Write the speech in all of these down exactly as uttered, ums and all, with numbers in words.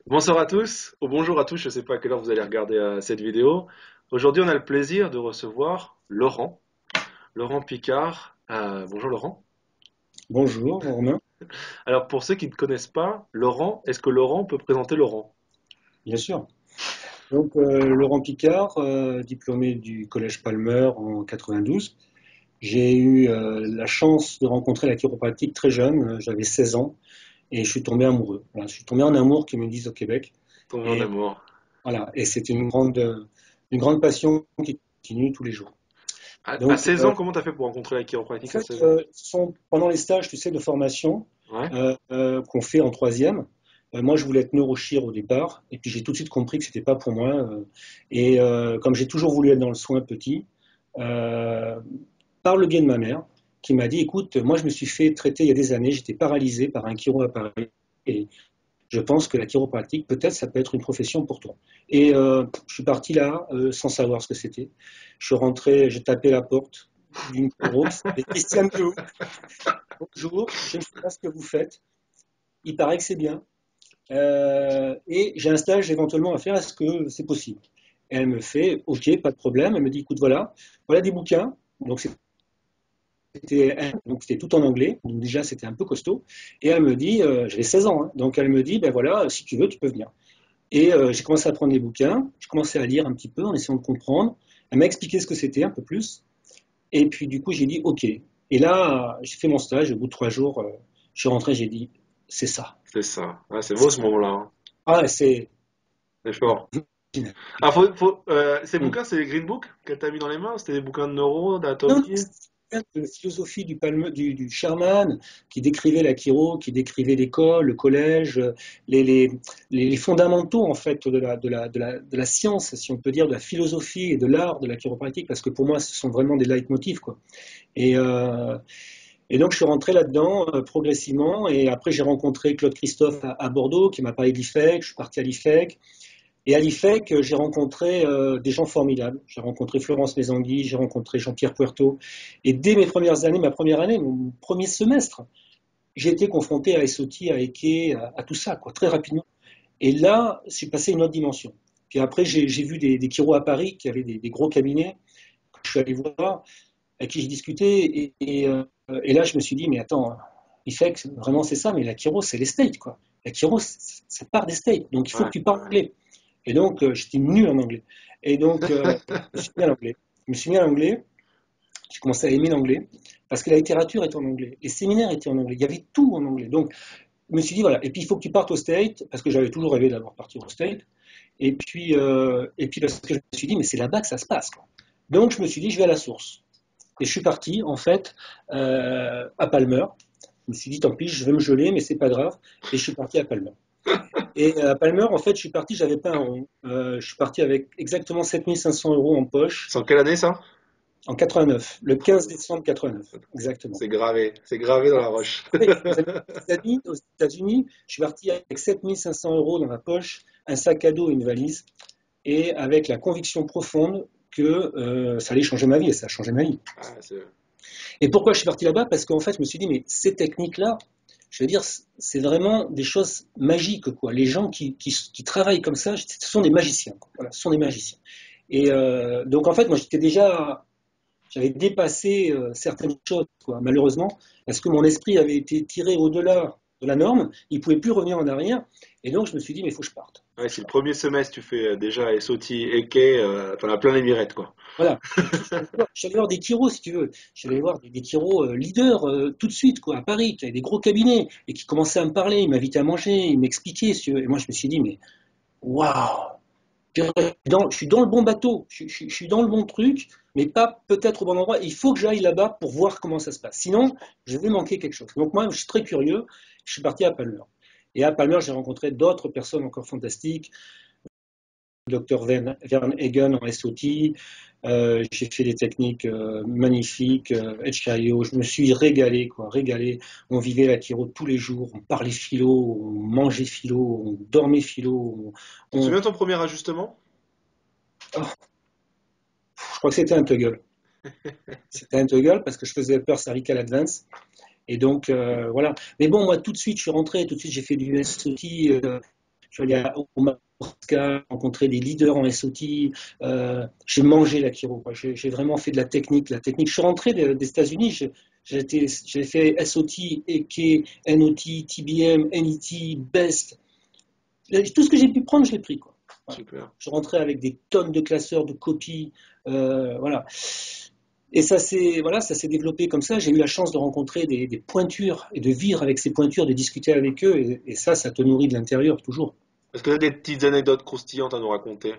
Bonsoir à tous, ou bonjour à tous, je ne sais pas à quelle heure vous allez regarder euh, cette vidéo. Aujourd'hui, on a le plaisir de recevoir Laurent, Laurent Picard. Euh, bonjour Laurent. Bonjour, Romain. Alors pour ceux qui ne connaissent pas Laurent, est-ce que Laurent peut présenter Laurent? Bien sûr. Donc, euh, Laurent Picard, euh, diplômé du Collège Palmer en quatre-vingt-douze. J'ai eu euh, la chance de rencontrer la chiropratique très jeune, euh, j'avais seize ans, et je suis tombé amoureux. Voilà, je suis tombé en amour, comme ils disent au Québec. Tombé en Et amour. voilà, et c'est une grande, euh, une grande passion qui continue tous les jours. À, à Donc, seize euh, ans, comment t'as fait pour rencontrer la en chiropratique à fait, seize ans? euh, ce sont pendant les stages, tu sais, de formation Ouais. euh, euh, qu'on fait en troisième. Euh, moi, je voulais être neurochir au départ, et puis j'ai tout de suite compris que c'était pas pour moi. euh, et euh, comme j'ai toujours voulu être dans le soin petit, euh, par le biais de ma mère, qui m'a dit, écoute, moi, je me suis fait traiter il y a des années, j'étais paralysé par un chiro à Paris, et je pense que la chiropratique, peut-être, ça peut être une profession pour toi. Et euh, je suis parti là, euh, sans savoir ce que c'était. Je suis rentré, j'ai tapé la porte d'une chiro qui s'appelait Christiane Dehou. Bonjour, je ne sais pas ce que vous faites. Il paraît que c'est bien. Euh, et j'ai un stage éventuellement à faire. Est-ce que c'est possible? Et elle me fait, OK, pas de problème. Elle me dit, écoute, voilà, voilà des bouquins. Donc c'était donc c'était tout en anglais. Donc déjà, c'était un peu costaud. Et elle me dit, euh, j'avais seize ans, hein. Donc elle me dit, ben voilà, si tu veux, tu peux venir. Et euh, j'ai commencé à prendre les bouquins. J'ai commencé à lire un petit peu en essayant de comprendre. Elle m'a expliqué ce que c'était un peu plus. Et puis du coup, j'ai dit, OK. Et là, j'ai fait mon stage. Au bout de trois jours, euh, je suis rentré, j'ai dit, c'est ça. C'est ça. Ouais, c'est beau ce moment-là, hein. Ah, c'est. C'est fort. Ah, faut, faut, euh, ces bouquins, c'est les Green Book qu'elle t'a mis dans les mains? C'était des bouquins de neuro, Non, non, d'anatomie? c'est de philosophie du, Palme, du, du Sherman, qui décrivait la chiro, qui décrivait l'école, le collège, les, les, les fondamentaux en fait de la, de, la, de, la, de la science, si on peut dire, de la philosophie et de l'art de la chiropratique, parce que pour moi, ce sont vraiment des leitmotifs, quoi. Et, euh, et donc, je suis rentré là-dedans euh, progressivement, et après, j'ai rencontré Claude Christophe à, à Bordeaux, qui m'a parlé de l'I F E C, je suis parti à l'I F E C, et à l'I F E C, j'ai rencontré euh, des gens formidables. J'ai rencontré Florence Mézangui, j'ai rencontré Jean-Pierre Puerto. Et dès mes premières années, ma première année, mon premier semestre, j'ai été confronté à S O T, à Eke, à, à tout ça, quoi, très rapidement. Et là, je suis passé à une autre dimension. Puis après, j'ai j'ai vu des, des chiros à Paris qui avaient des, des gros cabinets. Je suis allé voir, avec qui j'ai discuté. Et, et, euh, et là, je me suis dit, mais attends, I F E C, vraiment c'est ça, mais la chiro, c'est les States, quoi. La chiro, ça part des States. Donc il faut que Ouais. tu parles anglais. Et donc, euh, j'étais nul en anglais. Et donc, euh, je me suis mis à l'anglais. Je me suis mis à l'anglais. J'ai commencé à aimer l'anglais parce que la littérature était en anglais. Les séminaires étaient en anglais. Il y avait tout en anglais. Donc, je me suis dit, voilà. Et puis, il faut que tu partes au State parce que j'avais toujours rêvé d'avoir parti au State. Et puis, euh, et puis, parce que je me suis dit, mais c'est là-bas que ça se passe, quoi. Donc, je me suis dit, je vais à la source. Et je suis parti, en fait, euh, à Palmer. Je me suis dit, tant pis, je vais me geler, mais c'est pas grave. Et je suis parti à Palmer. Et à Palmer, en fait, je suis parti, j'avais pas un rond. Euh, je suis parti avec exactement sept mille cinq cents euros en poche C'est en quelle année ça? en quatre-vingt-neuf, le quinze décembre quatre-vingt-neuf, exactement. C'est gravé, c'est gravé dans la roche. Après, mes amis aux États-Unis, je suis parti avec sept mille cinq cents euros dans ma poche, un sac à dos et une valise, et avec la conviction profonde que euh, ça allait changer ma vie, et ça a changé ma vie. Ah, c'est- Et pourquoi je suis parti là-bas? Parce qu'en fait, je me suis dit, mais ces techniques-là, je veux dire, c'est vraiment des choses magiques, quoi. Les gens qui, qui, qui travaillent comme ça, ce sont des magiciens, quoi. Voilà, ce sont des magiciens. Et euh, donc, en fait, moi, j'étais déjà, j'avais dépassé euh, certaines choses, quoi, malheureusement, parce que mon esprit avait été tiré au-delà de la norme, il ne pouvait plus revenir en arrière, et donc je me suis dit, mais il faut que je parte. Ouais, si le premier semestre tu fais euh, déjà S O T et K, euh, t'en as plein les mirettes quoi. Voilà. Et puis, je suis allé voir, je suis allé voir des chiros, si tu veux. Je suis allé voir des, des chiros euh, leaders euh, tout de suite, quoi, à Paris, qui avaient des gros cabinets et qui commençaient à me parler. Ils m'invitaient à manger, ils m'expliquaient, si tu veux. Et moi, je me suis dit, mais waouh! Dans- Je suis dans le bon bateau, je, je- je suis dans le bon truc, mais pas peut-être au bon endroit. Il faut que j'aille là-bas pour voir comment ça se passe. Sinon, je vais manquer quelque chose. Donc, moi, je suis très curieux. Je suis parti à Palmer. Et à Palmer, j'ai rencontré d'autres personnes encore fantastiques. Docteur Vern Hagen en S O T. Euh, j'ai fait des techniques euh, magnifiques, euh, H K I O. Je me suis régalé, quoi, régalé. On vivait la chiro tous les jours. On parlait philo, on mangeait philo, on dormait philo. Tu te On, on- souviens de ton premier ajustement? oh, je crois que c'était un toggle. C'était un toggle parce que je faisais peur cervical advance. Et donc, euh, voilà. Mais bon, moi, tout de suite, je suis rentré, tout de suite, j'ai fait du S O T. Euh, je suis allé à, au Madagascar, rencontrer des leaders en S O T, euh, j'ai mangé la chiro, j'ai, j'ai vraiment fait de la technique, la technique. Je suis rentré des, des États-Unis, j'ai, j'ai, été, j'ai fait S O T, E K, N O T, T B M, N E T, BEST. Tout ce que j'ai pu prendre, je l'ai pris, quoi. Voilà. Super. Je rentrais avec des tonnes de classeurs, de copies, euh, voilà. Et ça s'est voilà, ça s'est développé comme ça. J'ai eu la chance de rencontrer des, des pointures et de vivre avec ces pointures, de discuter avec eux. Et, et ça, ça te nourrit de l'intérieur toujours. Est-ce que tu as des petites anecdotes croustillantes à nous raconter?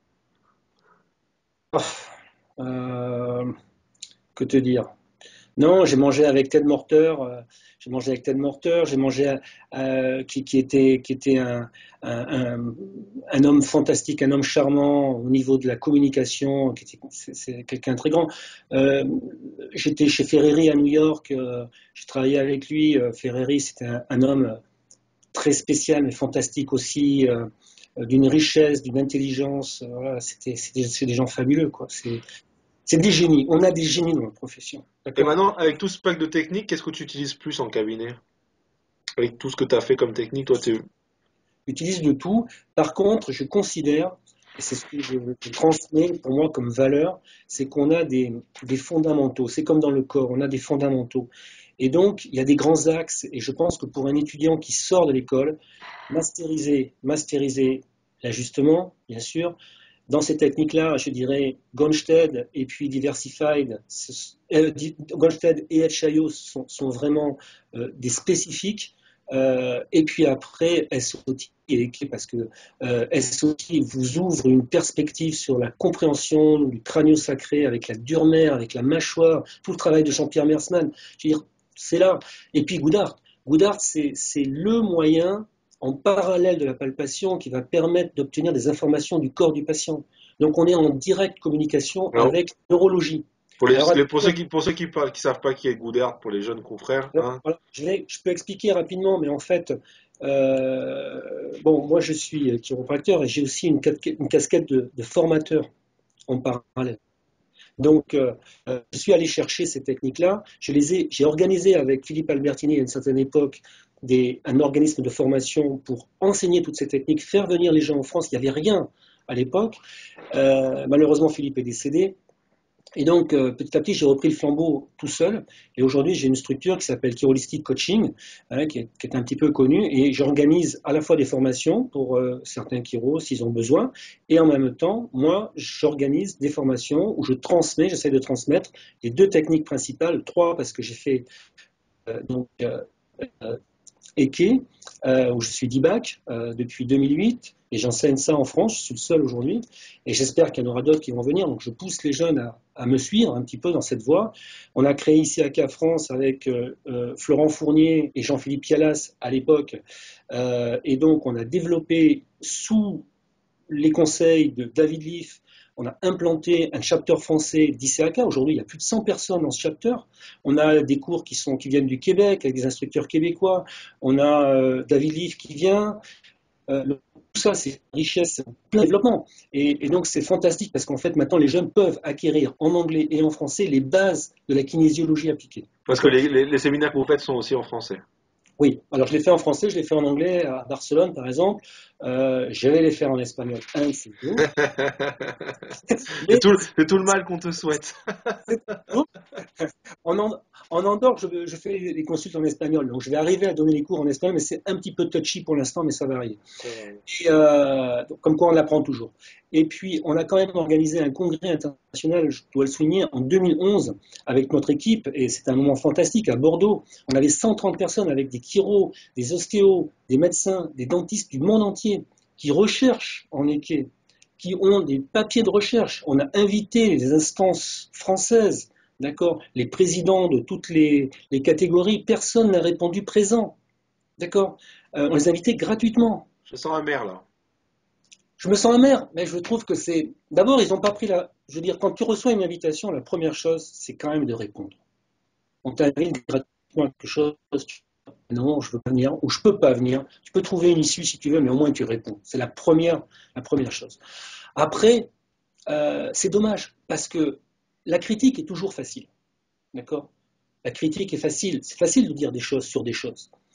Euh, que te dire? Non, j'ai mangé avec Ted Morter, euh, j'ai mangé avec Ted Morter, j'ai mangé euh, qui, qui était, qui était un, un, un, un homme fantastique, un homme charmant au niveau de la communication, qui était, c'est, c'est quelqu'un de très grand. Euh, j'étais chez Ferreri à New York, euh, j'ai travaillé avec lui. Euh, Ferreri, c'était un, un homme très spécial mais fantastique aussi, euh, d'une richesse, d'une intelligence. Euh, voilà, c'était, c'est des, c'est des gens fabuleux, quoi. C'est, c'est des génies. On a des génies dans notre profession. Et D'accord? maintenant, avec tout ce pack de techniques, qu'est-ce que tu utilises plus en cabinet? Avec tout ce que tu as fait comme technique, toi, tu... J'utilise de tout. Par contre, je considère, et c'est ce que je, je transmets pour moi comme valeur, c'est qu'on a des, des fondamentaux. C'est comme dans le corps, on a des fondamentaux. Et donc, il y a des grands axes. Et je pense que pour un étudiant qui sort de l'école, masteriser, masteriser l'ajustement, bien sûr. Dans ces techniques-là, je dirais Gonstead et puis Diversified, euh, Gonstead et H I O sont, sont vraiment euh, des spécifiques. Euh, et puis après, S O T est clé parce que euh, S O T vous ouvre une perspective sur la compréhension du crânio-sacré avec la dure-mère, avec la mâchoire, tout le travail de Jean-Pierre Mersman. Je veux dire, c'est là. Et puis Goudart. Goudart, c'est, c'est le moyen en parallèle de la palpation qui va permettre d'obtenir des informations du corps du patient. Donc on est en directe communication Alors, avec neurologie. pour, les, Alors, les- pour ceux qui pour ceux qui, parlent- qui savent pas qui est Goudert, pour les jeunes confrères, hein, voilà, je, vais, je, peux expliquer rapidement, mais en fait, euh, bon, moi je suis chiropracteur et j'ai aussi une, une casquette de, de formateur en parallèle. Donc, euh, je suis allé chercher ces techniques-là. Je les ai, j'ai organisé avec Philippe Albertini à une certaine époque des, un organisme de formation pour enseigner toutes ces techniques, faire venir les gens en France. Il n'y avait rien à l'époque. Euh, malheureusement, Philippe est décédé. Et donc, euh, petit à petit, j'ai repris le flambeau tout seul. Et aujourd'hui, j'ai une structure qui s'appelle Chirolistic Coaching, hein, qui, est, qui, est, un petit peu connue. Et j'organise à la fois des formations pour euh, certains chiros, s'ils ont besoin. Et en même temps, moi, j'organise des formations où je transmets, j'essaie de transmettre les deux techniques principales, trois, parce que j'ai fait euh, donc, euh, euh, E K, euh, où je suis D B A C euh, depuis deux mille huit, et j'enseigne ça en France, je suis le seul aujourd'hui, et j'espère qu'il y en aura d'autres qui vont venir, donc je pousse les jeunes à, à me suivre un petit peu dans cette voie. On a créé ici à C A France avec euh, euh, Florent Fournier et Jean-Philippe Pialas à l'époque, euh, et donc on a développé sous les conseils de David Leaf, on a implanté un chapter français d'I C A K. Aujourd'hui, il y a plus de cent personnes dans ce chapter. On a des cours qui, sont, qui viennent du Québec avec des instructeurs québécois. On a euh, David Leaf qui vient. Euh, tout ça, c'est une richesse, plein de développement. Et, et donc, c'est fantastique parce qu'en fait, maintenant, les jeunes peuvent acquérir en anglais et en français les bases de la kinésiologie appliquée. parce que les, les, les séminaires que vous faites sont aussi en français. Oui, alors je l'ai fait en français, je l'ai fait en anglais à Barcelone, par exemple. Euh, je vais les faire en espagnol un de ces jours. c'est Mais tout, c'est tout le mal qu'on te souhaite. c'est tout. En, en Andorre, je, je fais les consultes en espagnol, donc je vais arriver à donner les cours en espagnol, mais c'est un petit peu touchy pour l'instant, mais ça va arriver. Et, euh, comme quoi on apprend toujours. Et puis, on a quand même organisé un congrès international, je dois le souligner, en deux mille onze, avec notre équipe, et c'est un moment fantastique, à Bordeaux. On avait cent trente personnes avec des chiros, des ostéos, des médecins, des dentistes du monde entier, qui recherchent en équé, qui ont des papiers de recherche. On a invité les instances françaises, d'accord, les présidents de toutes les, les catégories, personne n'a répondu présent, d'accord. Euh, on les a invités gratuitement. Je sens amer là. Je me sens amer, mais je trouve que c'est... D'abord, ils n'ont pas pris la... Je veux dire, quand tu reçois une invitation, la première chose, c'est quand même de répondre. On t'invite gratuitement à quelque chose, tu... non, je veux pas venir, ou je peux pas venir. Tu peux trouver une issue si tu veux, mais au moins tu réponds. C'est la première, la première chose. Après, euh, c'est dommage, parce que la critique est toujours facile. D'accord? La critique est facile. C'est facile de dire des choses sur des choses.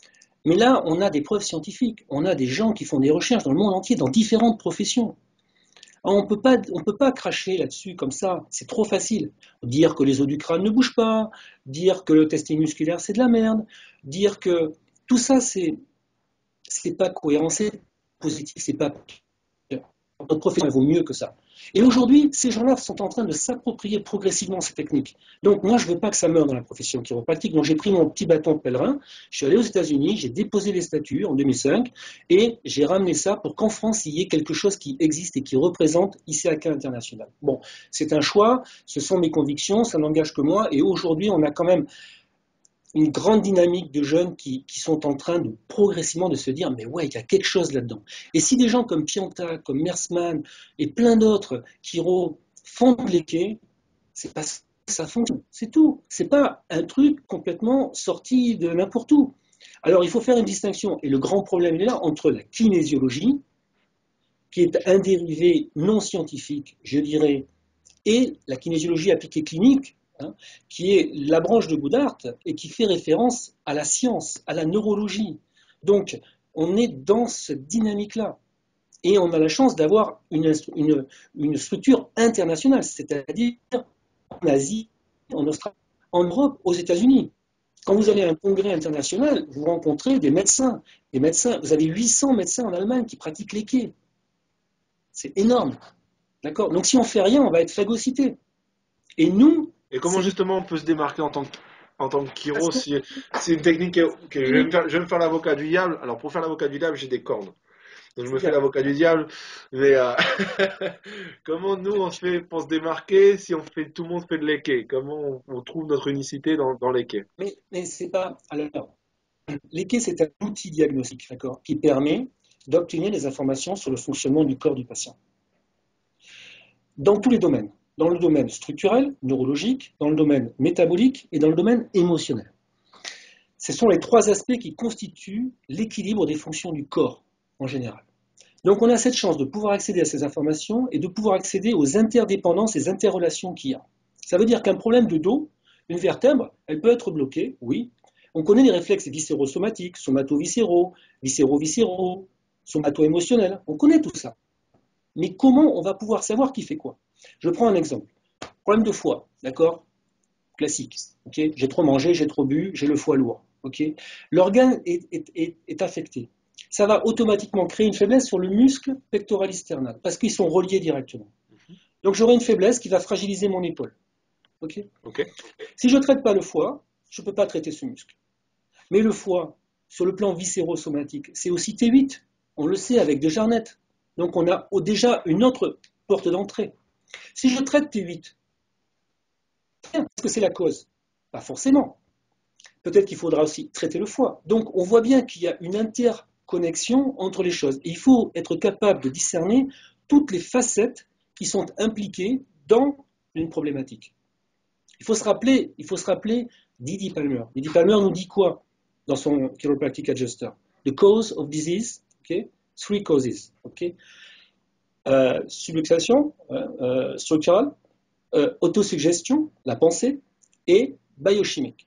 Mais là, on a des preuves scientifiques, on a des gens qui font des recherches dans le monde entier, dans différentes professions. Alors, on peut pas, on peut pas cracher là-dessus comme ça, c'est trop facile. Dire que les os du crâne ne bougent pas, dire que le testing musculaire c'est de la merde, dire que tout ça c'est, c'est pas cohérent, c'est positif, c'est pas. Notre profession vaut mieux que ça. Et aujourd'hui, ces gens-là sont en train de s'approprier progressivement ces techniques. Donc moi, je ne veux pas que ça meure dans la profession chiropratique. Donc j'ai pris mon petit bâton de pèlerin, je suis allé aux États-Unis, j'ai déposé les statuts en deux mille cinq et j'ai ramené ça pour qu'en France, il y ait quelque chose qui existe et qui représente I C A K international. Bon, c'est un choix, ce sont mes convictions, ça n'engage que moi. Et aujourd'hui, on a quand même une grande dynamique de jeunes qui, qui sont en train de progressivement de se dire mais ouais, il y a quelque chose là-dedans. Et si des gens comme Pianta, comme Mersman et plein d'autres qui font de l'équé, c'est pas ça fonctionne, c'est tout. C'est pas un truc complètement sorti de n'importe où. Alors il faut faire une distinction et le grand problème il est là entre la kinésiologie qui est un dérivé non scientifique, je dirais, et la kinésiologie appliquée clinique, hein, qui est la branche de Goodhart et qui fait référence à la science, à la neurologie. Donc, on est dans cette dynamique-là. Et on a la chance d'avoir une, une, une structure internationale, c'est-à-dire en Asie, en Australie, en Europe, aux États-Unis. Quand vous allez à un congrès international, vous rencontrez des médecins. Des médecins, vous avez huit cents médecins en Allemagne qui pratiquent l'équé. C'est énorme. D'accord ? Donc si on ne fait rien, on va être phagocyté. Et nous... Et comment justement on peut se démarquer en tant que, en tant que chiro si c'est une technique que, que je, vais me faire, je vais me faire l'avocat du diable. Alors pour faire l'avocat du diable, j'ai des cornes. Donc je me fais l'avocat du diable. Mais euh, comment nous on se fait pour se démarquer si on fait tout le monde fait de l'équé? Comment on, on trouve notre unicité dans, dans l'équé? Mais, mais c'est pas... Alors, l'équé, c'est un outil diagnostique, d'accord, qui permet d'obtenir des informations sur le fonctionnement du corps du patient. Dans tous les domaines. Dans le domaine structurel, neurologique, dans le domaine métabolique et dans le domaine émotionnel. Ce sont les trois aspects qui constituent l'équilibre des fonctions du corps en général. Donc on a cette chance de pouvoir accéder à ces informations et de pouvoir accéder aux interdépendances et interrelations qu'il y a. Ça veut dire qu'un problème de dos, une vertèbre, elle peut être bloquée, oui. On connaît les réflexes viscérosomatiques, somato-viscéraux, viscéro-viscéraux, somato-émotionnels, on connaît tout ça. Mais comment on va pouvoir savoir qui fait quoi? Je prends un exemple. Problème de foie, d'accord? Classique. Okay, j'ai trop mangé, j'ai trop bu, j'ai le foie lourd. Okay, l'organe est, est, est, est affecté. Ça va automatiquement créer une faiblesse sur le muscle pectoralis sternal parce qu'ils sont reliés directement. Donc j'aurai une faiblesse qui va fragiliser mon épaule. Okay, okay. Si je ne traite pas le foie, je ne peux pas traiter ce muscle. Mais le foie, sur le plan viscérosomatique, c'est aussi T huit. On le sait avec de Jarnet. Donc on a déjà une autre porte d'entrée. Si je traite T huit, est-ce que c'est la cause? Pas forcément. Peut-être qu'il faudra aussi traiter le foie. Donc on voit bien qu'il y a une interconnexion entre les choses. Et il faut être capable de discerner toutes les facettes qui sont impliquées dans une problématique. Il faut se rappeler, il faut se rappeler Didi Palmer. Didi Palmer nous dit quoi dans son Chiropractic Adjuster? The cause of disease, okay? Three causes. Okay? Euh, subluxation, euh, structurale, euh, autosuggestion, la pensée, et biochimique.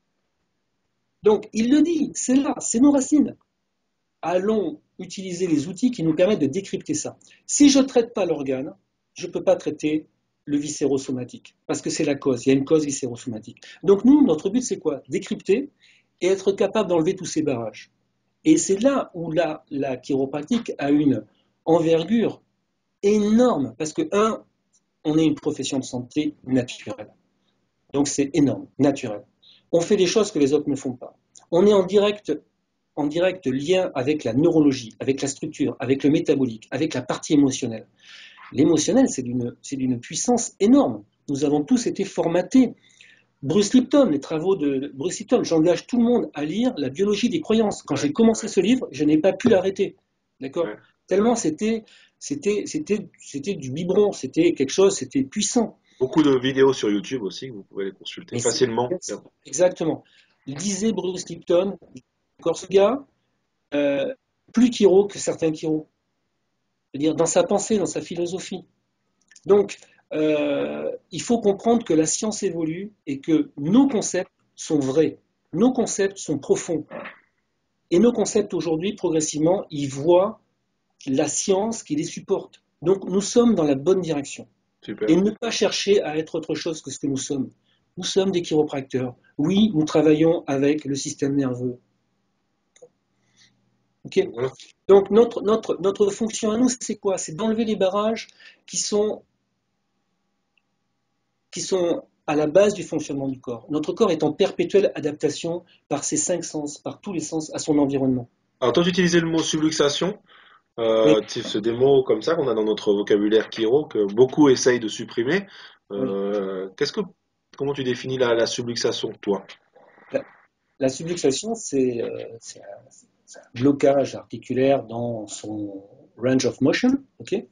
Donc, il le dit, c'est là, c'est nos racines. Allons utiliser les outils qui nous permettent de décrypter ça. Si je ne traite pas l'organe, je ne peux pas traiter le viscérosomatique, parce que c'est la cause, il y a une cause viscérosomatique. Donc nous, notre but, c'est quoi? Décrypter et être capable d'enlever tous ces barrages. Et c'est là où la, la chiropratique a une envergure énorme, parce que, un, on est une profession de santé naturelle. Donc c'est énorme, naturel. On fait des choses que les autres ne font pas. On est en direct, en direct lien avec la neurologie, avec la structure, avec le métabolique, avec la partie émotionnelle. L'émotionnel, c'est d'une, c'est d'une puissance énorme. Nous avons tous été formatés. Bruce Lipton, les travaux de Bruce Lipton, j'engage tout le monde à lire La biologie des croyances. Quand j'ai commencé ce livre, je n'ai pas pu l'arrêter. D'accord ? Ouais. Tellement c'était, c'était, c'était, c'était du biberon, c'était quelque chose, c'était puissant. Beaucoup de vidéos sur YouTube aussi, vous pouvez les consulter mais facilement. Exactement. Il disait Bruce Lipton, encore ce gars, euh, plus chiro que certains chiros. C'est-à-dire dans sa pensée, dans sa philosophie. Donc, euh, il faut comprendre que la science évolue et que nos concepts sont vrais, nos concepts sont profonds. Et nos concepts aujourd'hui, progressivement, ils voient la science qui les supporte. Donc nous sommes dans la bonne direction. Super. Et ne pas chercher à être autre chose que ce que nous sommes. Nous sommes des chiropracteurs. Oui, nous travaillons avec le système nerveux. Okay. Voilà. Donc notre, notre, notre fonction à nous, c'est quoi? C'est d'enlever les barrages qui sont, qui sont à la base du fonctionnement du corps. Notre corps est en perpétuelle adaptation par ses cinq sens, par tous les sens à son environnement. Alors toi, tu utilisais le mot subluxation. Oui, Euh, c'est des mots comme ça qu'on a dans notre vocabulaire chiro que beaucoup essayent de supprimer. oui. Euh, qu'est-ce que, comment tu définis la, la subluxation, toi? La, la subluxation, c'est euh, c'est un, c'est un blocage articulaire dans son range of motion, okay,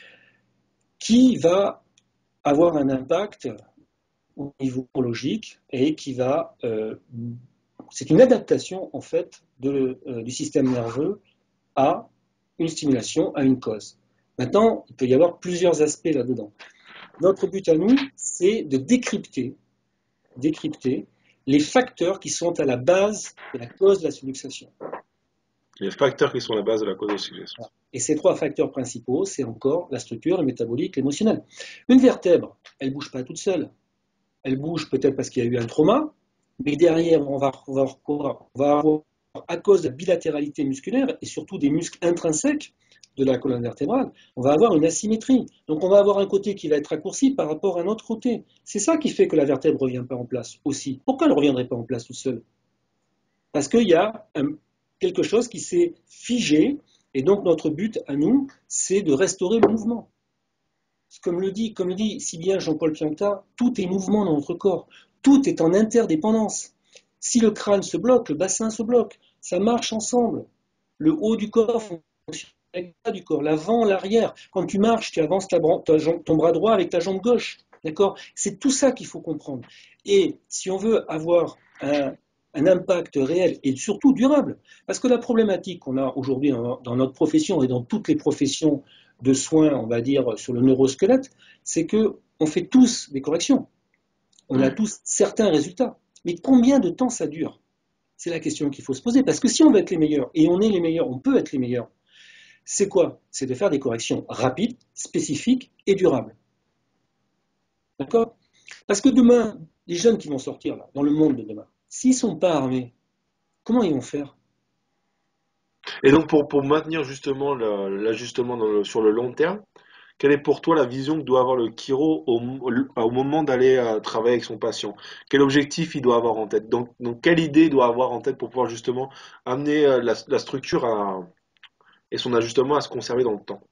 qui va avoir un impact au niveau neurologique et qui va, euh, c'est une adaptation en fait de, euh, du système nerveux à une stimulation, à une cause. Maintenant, il peut y avoir plusieurs aspects là-dedans. Notre but à nous, c'est de décrypter, décrypter les facteurs qui sont à la base de la cause de la subluxation. Les facteurs qui sont la base de la cause de suggestion. Et ces trois facteurs principaux, c'est encore la structure, le métabolique, l'émotionnel. Une vertèbre, elle ne bouge pas toute seule. Elle bouge peut-être parce qu'il y a eu un trauma, mais derrière, on va, on va, on va avoir, à cause de la bilatéralité musculaire et surtout des muscles intrinsèques de la colonne vertébrale, on va avoir une asymétrie. Donc on va avoir un côté qui va être raccourci par rapport à un autre côté. C'est ça qui fait que la vertèbre ne revient pas en place aussi. Pourquoi elle ne reviendrait pas en place toute seule? Parce qu'il y a un, quelque chose qui s'est figé, et donc notre but à nous, c'est de restaurer le mouvement. Comme le dit, comme le dit si bien Jean-Paul Pianta, tout est mouvement dans notre corps, tout est en interdépendance. Si le crâne se bloque, le bassin se bloque, ça marche ensemble. Le haut du corps fonctionne avec le bas du corps, l'avant, l'arrière. Quand tu marches, tu avances ta, ta jambe, ton bras droit avec ta jambe gauche. D'accord? C'est tout ça qu'il faut comprendre. Et si on veut avoir un, un impact réel et surtout durable, parce que la problématique qu'on a aujourd'hui dans, dans notre profession et dans toutes les professions de soins, on va dire, sur le neurosquelette, c'est qu'on fait tous des corrections. On a tous certains résultats. Mais combien de temps ça dure? C'est la question qu'il faut se poser. Parce que si on veut être les meilleurs, et on est les meilleurs, on peut être les meilleurs, c'est quoi? C'est de faire des corrections rapides, spécifiques et durables. D'accord? Parce que demain, les jeunes qui vont sortir là, dans le monde de demain, s'ils ne sont pas armés, comment ils vont faire? Et donc pour, pour maintenir justement le- l'ajustement dans le- sur le long terme, quelle est pour toi la vision que doit avoir le chiro au, au- au moment d'aller euh, travailler avec son patient? Quel objectif il doit avoir en tête? Donc, donc quelle idée il doit avoir en tête pour pouvoir justement amener euh, la, la structure à- et son ajustement à se conserver dans le temps?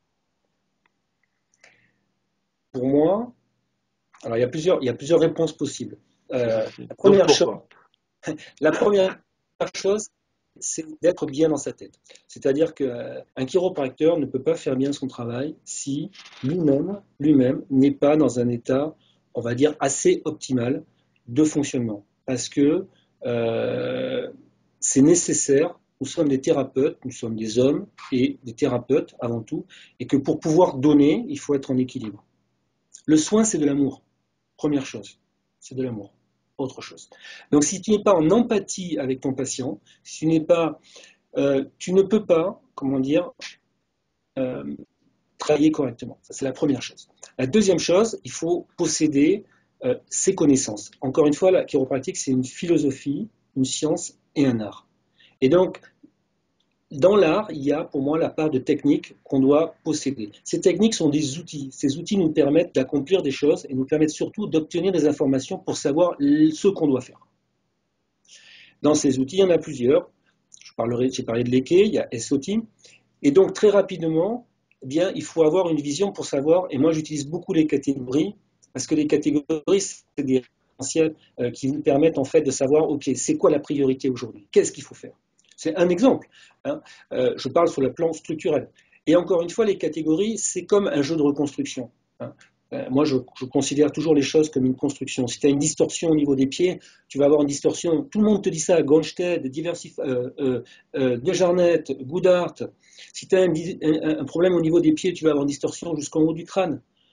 Pour moi, alors il y a plusieurs, il y a plusieurs réponses possibles. Euh, la Donc première chose, pourquoi? la première chose, c'est d'être bien dans sa tête. C'est-à-dire qu'un chiropracteur ne peut pas faire bien son travail si lui-même, lui-même n'est pas dans un état, on va dire, assez optimal de fonctionnement. Parce que euh, c'est nécessaire, nous sommes des thérapeutes, nous sommes des hommes et des thérapeutes avant tout, et que pour pouvoir donner, il faut être en équilibre. Le soin, c'est de l'amour. Première chose, c'est de l'amour. Autre chose. Donc si tu n'es pas en empathie avec ton patient, si tu n'es pas, euh, tu ne peux pas, comment dire, euh, travailler correctement. Ça, c'est la première chose. La deuxième chose, il faut posséder euh, ses connaissances. Encore une fois, la chiropratique, c'est une philosophie, une science et un art. Et donc, dans l'art, il y a pour moi la part de technique qu'on doit posséder. Ces techniques sont des outils. Ces outils nous permettent d'accomplir des choses et nous permettent surtout d'obtenir des informations pour savoir ce qu'on doit faire. Dans ces outils, il y en a plusieurs. Je parlerai, j'ai parlé de l'E K E, il y a S O T. Et donc, très rapidement, eh bien, il faut avoir une vision pour savoir, et moi j'utilise beaucoup les catégories, parce que les catégories, c'est des référentiels euh, qui vous permettent en fait de savoir, ok, c'est quoi la priorité aujourd'hui? Qu'est-ce qu'il faut faire? C'est un exemple. Hein. Euh, je parle sur le plan structurel. Et encore une fois, les catégories, c'est comme un jeu de reconstruction. Hein. Euh, moi, je, je, considère toujours les choses comme une construction. Si tu as une distorsion au niveau des pieds, tu vas avoir une distorsion. Tout le monde te dit ça, Gonstead, Diversif, euh, euh, euh, Desjarnet, Goodhart. Si tu as un, un, un problème au niveau des pieds, tu vas avoir une distorsion jusqu'en haut du crâne.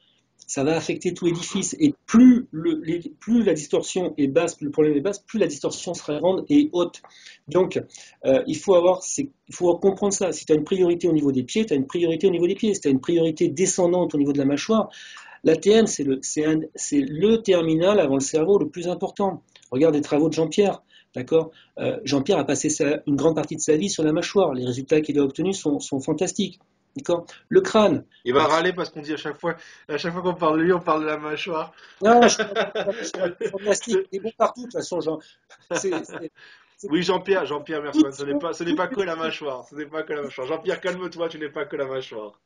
ça va affecter tout l'édifice. Et plus, le, les, plus la distorsion est basse, plus le problème est basse, plus la distorsion sera grande et haute. Donc, euh, il, faut avoir, il faut comprendre ça. Si tu as une priorité au niveau des pieds, tu as une priorité au niveau des pieds. Si tu as une priorité descendante au niveau de la mâchoire, l'A T M, c'est le, le terminal avant le cerveau le plus important. Regarde les travaux de Jean-Pierre. D'accord. euh, Jean-Pierre a passé sa, une grande partie de sa vie sur la mâchoire. Les résultats qu'il a obtenus sont, sont fantastiques. D'accord. Le crâne. Il va râler parce qu'on dit à chaque fois, à chaque fois qu'on parle de lui, on parle de la mâchoire. Non, je parle de la mâchoire. Le plastique, il est bon partout, de toute façon, Jean. C'est, c'est, c'est Oui, Jean-Pierre, Jean-Pierre tout, Mersman, ce n'est pas, ce n'est pas que la mâchoire. Ce n'est pas que la mâchoire. Jean-Pierre, calme-toi, tu n'es pas que la mâchoire.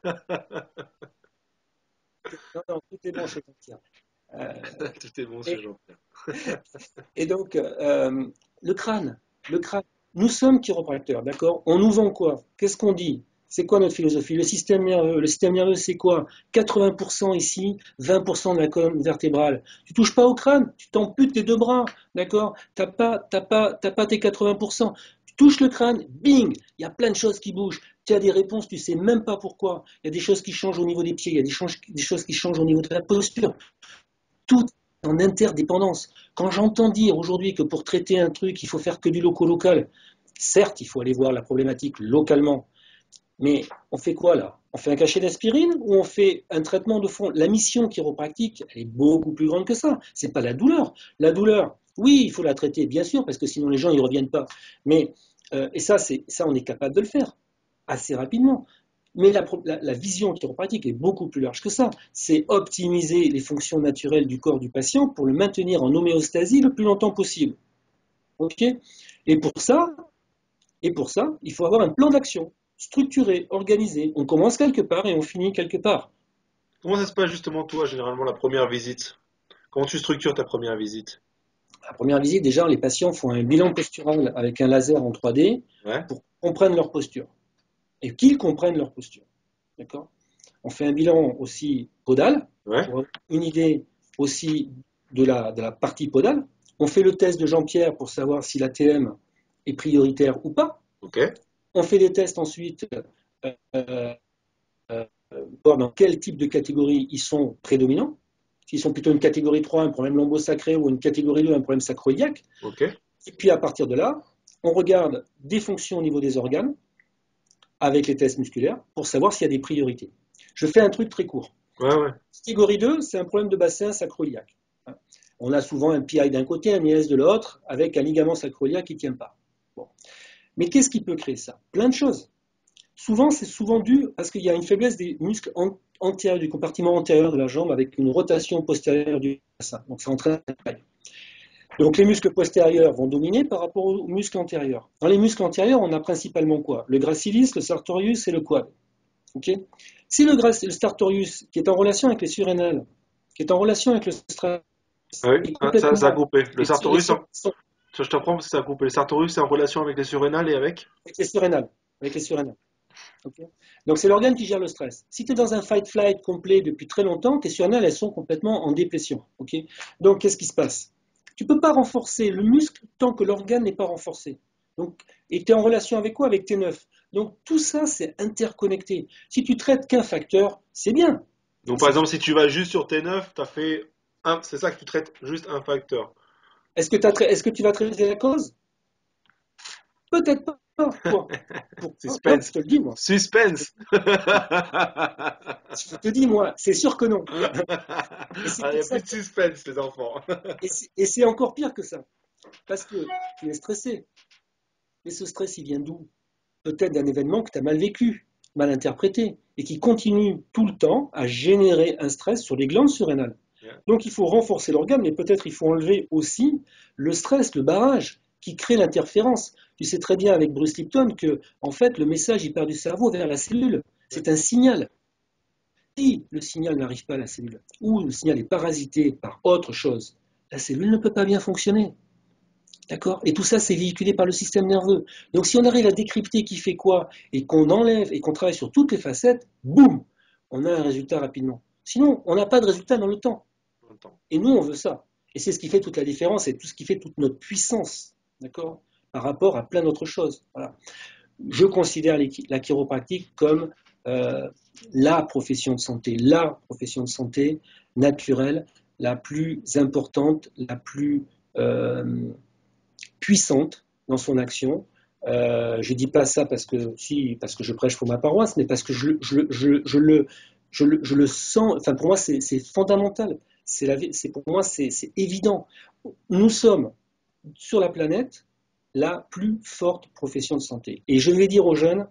non, non, tout est bon chez Jean-Pierre. Euh, Tout est bon chez et, Jean-Pierre. et donc, euh, le crâne, le crâne. Nous sommes chiropracteurs, d'accord. On nous vend quoi? Qu'est-ce qu'on dit? C'est quoi notre philosophie? Le système nerveux, le système nerveux, c'est quoi? quatre-vingts pour cent ici, vingt pour cent de la colonne vertébrale. Tu touches pas au crâne, tu t'amputes tes deux bras, d'accord? T'as pas, t'as pas, t'as pas tes quatre-vingts pour cent. Tu touches le crâne, bing, il y a plein de choses qui bougent. Tu as des réponses, tu sais même pas pourquoi. Il y a des choses qui changent au niveau des pieds, il y a des, change, des choses qui changent au niveau de la posture. Tout est en interdépendance. Quand j'entends dire aujourd'hui que pour traiter un truc, il faut faire que du loco-local, certes, il faut aller voir la problématique localement. Mais on fait quoi là? On fait un cachet d'aspirine ou on fait un traitement de fond? La mission chiropractique, elle est beaucoup plus grande que ça. C'est pas la douleur. La douleur, oui, il faut la traiter, bien sûr, parce que sinon les gens ils reviennent pas. Mais euh, et ça, c'est ça, on est capable de le faire assez rapidement. Mais la, la, la vision chiropratique est beaucoup plus large que ça. C'est optimiser les fonctions naturelles du corps du patient pour le maintenir en homéostasie le plus longtemps possible. Ok? Et pour ça, et pour ça, il faut avoir un plan d'action structuré, organisé. On commence quelque part et on finit quelque part. Comment ça se passe justement toi, généralement, la première visite? Comment tu structures ta première visite? La première visite, déjà, les patients font un bilan postural avec un laser en trois D Ouais, pour qu'on comprenne leur posture et qu'ils comprennent leur posture. D'accord? On fait un bilan aussi podal ouais, pour avoir une idée aussi de la, de la partie podale. On fait le test de Jean-Pierre pour savoir si l'A T M est prioritaire ou pas. ok, On fait des tests ensuite euh, euh, voir dans quel type de catégorie ils sont prédominants. S'ils sont plutôt une catégorie trois, un problème lombo-sacré, ou une catégorie deux, un problème sacro-iliaque. ok. Et puis à partir de là, on regarde des fonctions au niveau des organes avec les tests musculaires pour savoir s'il y a des priorités. Je fais un truc très court. Ouais, ouais. Catégorie deux, c'est un problème de bassin sacro-iliaque. On a souvent un P I d'un côté, un I S de l'autre, avec un ligament sacro-iliaque qui ne tient pas. Bon. Mais qu'est-ce qui peut créer ça? Plein de choses. Souvent, c'est souvent dû à ce qu'il y a une faiblesse des muscles antérieurs, du compartiment antérieur de la jambe avec une rotation postérieure du bassin. Donc, ça entraîne un travail. Donc, les muscles postérieurs vont dominer par rapport aux muscles antérieurs. Dans les muscles antérieurs, on a principalement quoi? Le gracilis, le sartorius et le quad. Okay, si le, le sartorius, qui est en relation avec les surrénales, qui est en relation avec le stress, Ah oui, est ah, ça, ça a complètement coupé. Le et, et Sartorus, sont, en- sont je t'apprends parce que ça a coupé. Le Sartorus, c'est en relation avec les surrénales et avec? avec les surrénales, avec les surrénales. Okay, donc c'est l'organe qui gère le stress. Si tu es dans un fight-flight complet depuis très longtemps, tes surrénales elles sont complètement en déplétion. Okay, donc qu'est-ce qui se passe? Tu ne peux pas renforcer le muscle tant que l'organe n'est pas renforcé. Donc, et tu es en relation avec quoi? Avec tes neufs. Donc tout ça c'est interconnecté. Si tu traites qu'un facteur, c'est bien. Donc, par C'est exemple, si tu vas juste sur T neuf, t'as fait un, c'est ça que tu traites juste un facteur. Est-ce que, est-ce que tu vas traiter la cause? Peut-être pas. Pourquoi? Pourquoi? Non, je Suspense. te le dis, moi. Suspense. Je te dis, moi, c'est sûr que non. Et c'est Il n'y pour a ça plus de que, suspense, les enfants. et c'est, et c'est encore pire que ça. Parce que tu es stressé. Et ce stress, il vient d'où? Peut-être d'un événement que tu as mal vécu, mal interprété, et qui continue tout le temps à générer un stress sur les glandes surrénales. Yeah. Donc il faut renforcer l'organe, mais peut-être il faut enlever aussi le stress, le barrage qui crée l'interférence. Tu sais très bien avec Bruce Lipton que en fait le message il part du cerveau vers la cellule. Ouais. C'est un signal. Si le signal n'arrive pas à la cellule, ou le signal est parasité par autre chose, la cellule ne peut pas bien fonctionner. D'accord? Et tout ça, c'est véhiculé par le système nerveux. Donc si on arrive à décrypter qui fait quoi, et qu'on enlève, et qu'on travaille sur toutes les facettes, boum, on a un résultat rapidement. Sinon, on n'a pas de résultat dans le temps. Et nous, on veut ça. Et c'est ce qui fait toute la différence et tout ce qui fait toute notre puissance, d'accord, par rapport à plein d'autres choses. Voilà. Je considère la chiropractique comme euh, la profession de santé, la profession de santé naturelle, la plus importante, la plus euh, puissante dans son action. Euh, je ne dis pas ça parce que, si, parce que je prêche pour ma paroisse, mais parce que je, je, je, je, le, je, le, je le sens, enfin pour moi c'est, c'est fondamental, c'est la, c'est, pour moi c'est, c'est évident. Nous sommes sur la planète la plus forte profession de santé. Et je vais dire aux jeunes,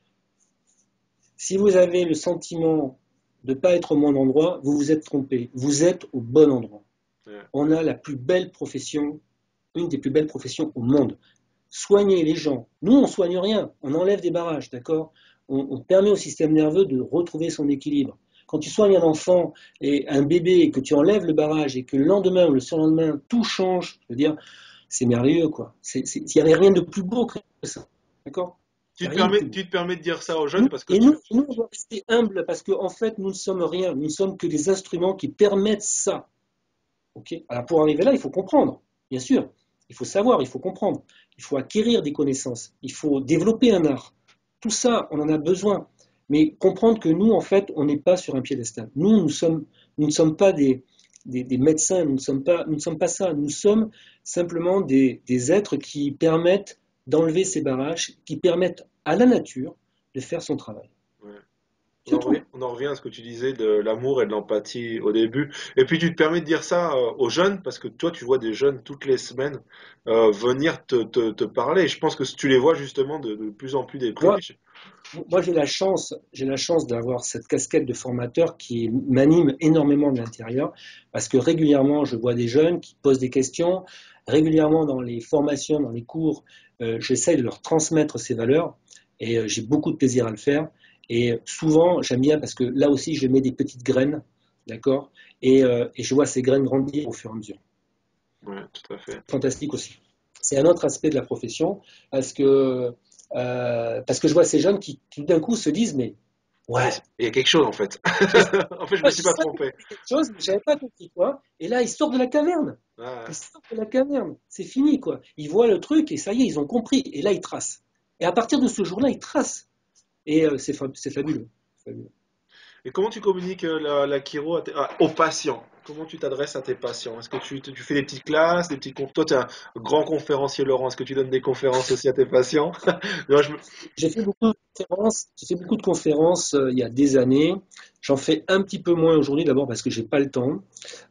si vous avez le sentiment de ne pas être au bon endroit, vous vous êtes trompé, vous êtes au bon endroit. Ouais. On a la plus belle profession, une des plus belles professions au monde. Soigner les gens. Nous, on ne soigne rien, on enlève des barrages, d'accord ? on, on permet au système nerveux de retrouver son équilibre. Quand tu soignes un enfant et un bébé et que tu enlèves le barrage et que le lendemain ou le surlendemain, tout change, je veux dire, c'est merveilleux, quoi. Il n'y avait rien de plus beau que ça, d'accord ? Tu te, permets, tu te permets de dire ça aux jeunes nous, parce que Et tu... nous, nous, on doit rester humbles parce qu'en en fait, nous ne sommes rien. Nous ne sommes que des instruments qui permettent ça. Okay. Alors pour arriver là, il faut comprendre, bien sûr. Il faut savoir, il faut comprendre. Il faut acquérir des connaissances. Il faut développer un art. Tout ça, on en a besoin. Mais comprendre que nous, en fait, on n'est pas sur un piédestal. Nous, nous, sommes, nous ne sommes pas des, des, des médecins, nous ne, sommes pas, nous ne sommes pas ça. Nous sommes simplement des, des êtres qui permettent d'enlever ces barrages, qui permettent à la nature de faire son travail. Ouais. On en, revient, on en revient à ce que tu disais de l'amour et de l'empathie au début. Et puis tu te permets de dire ça euh, aux jeunes, parce que toi tu vois des jeunes toutes les semaines euh, venir te, te, te parler. Je pense que tu les vois justement de, de plus en plus déprimés. Moi, moi j'ai la chance, j'ai la chance d'avoir cette casquette de formateur qui m'anime énormément de l'intérieur, parce que régulièrement je vois des jeunes qui posent des questions. Régulièrement dans les formations, dans les cours, euh, j'essaye de leur transmettre ces valeurs et euh, j'ai beaucoup de plaisir à le faire. Et souvent, j'aime bien parce que là aussi, je mets des petites graines, d'accord, et, euh, et je vois ces graines grandir au fur et à mesure. Ouais, tout à fait. Fantastique aussi. C'est un autre aspect de la profession parce que, euh, parce que je vois ces jeunes qui tout d'un coup se disent mais ouais, il y a quelque chose en fait. En fait, je me suis pas trompé. Il y a quelque chose, mais j'avais pas compris quoi. Et là, ils sortent de la caverne. Ouais. Ils sortent de la caverne. C'est fini quoi. Ils voient le truc et ça y est, ils ont compris. Et là, ils tracent. Et à partir de ce jour-là, ils tracent. Et euh, c'est, fab- c'est fabuleux. fabuleux. Et comment tu communiques euh, la, la chiro à tes- ah, aux patients? Comment tu t'adresses à tes patients? Est-ce que tu, tu fais des petites classes, des petits conf... Toi, tu es un grand conférencier, Laurent. Est-ce que tu donnes des conférences aussi à tes patients? Non, je me... J'ai fait beaucoup de conférences. J'ai fait beaucoup de conférences euh, il y a des années. J'en fais un petit peu moins aujourd'hui, d'abord parce que j'ai pas le temps.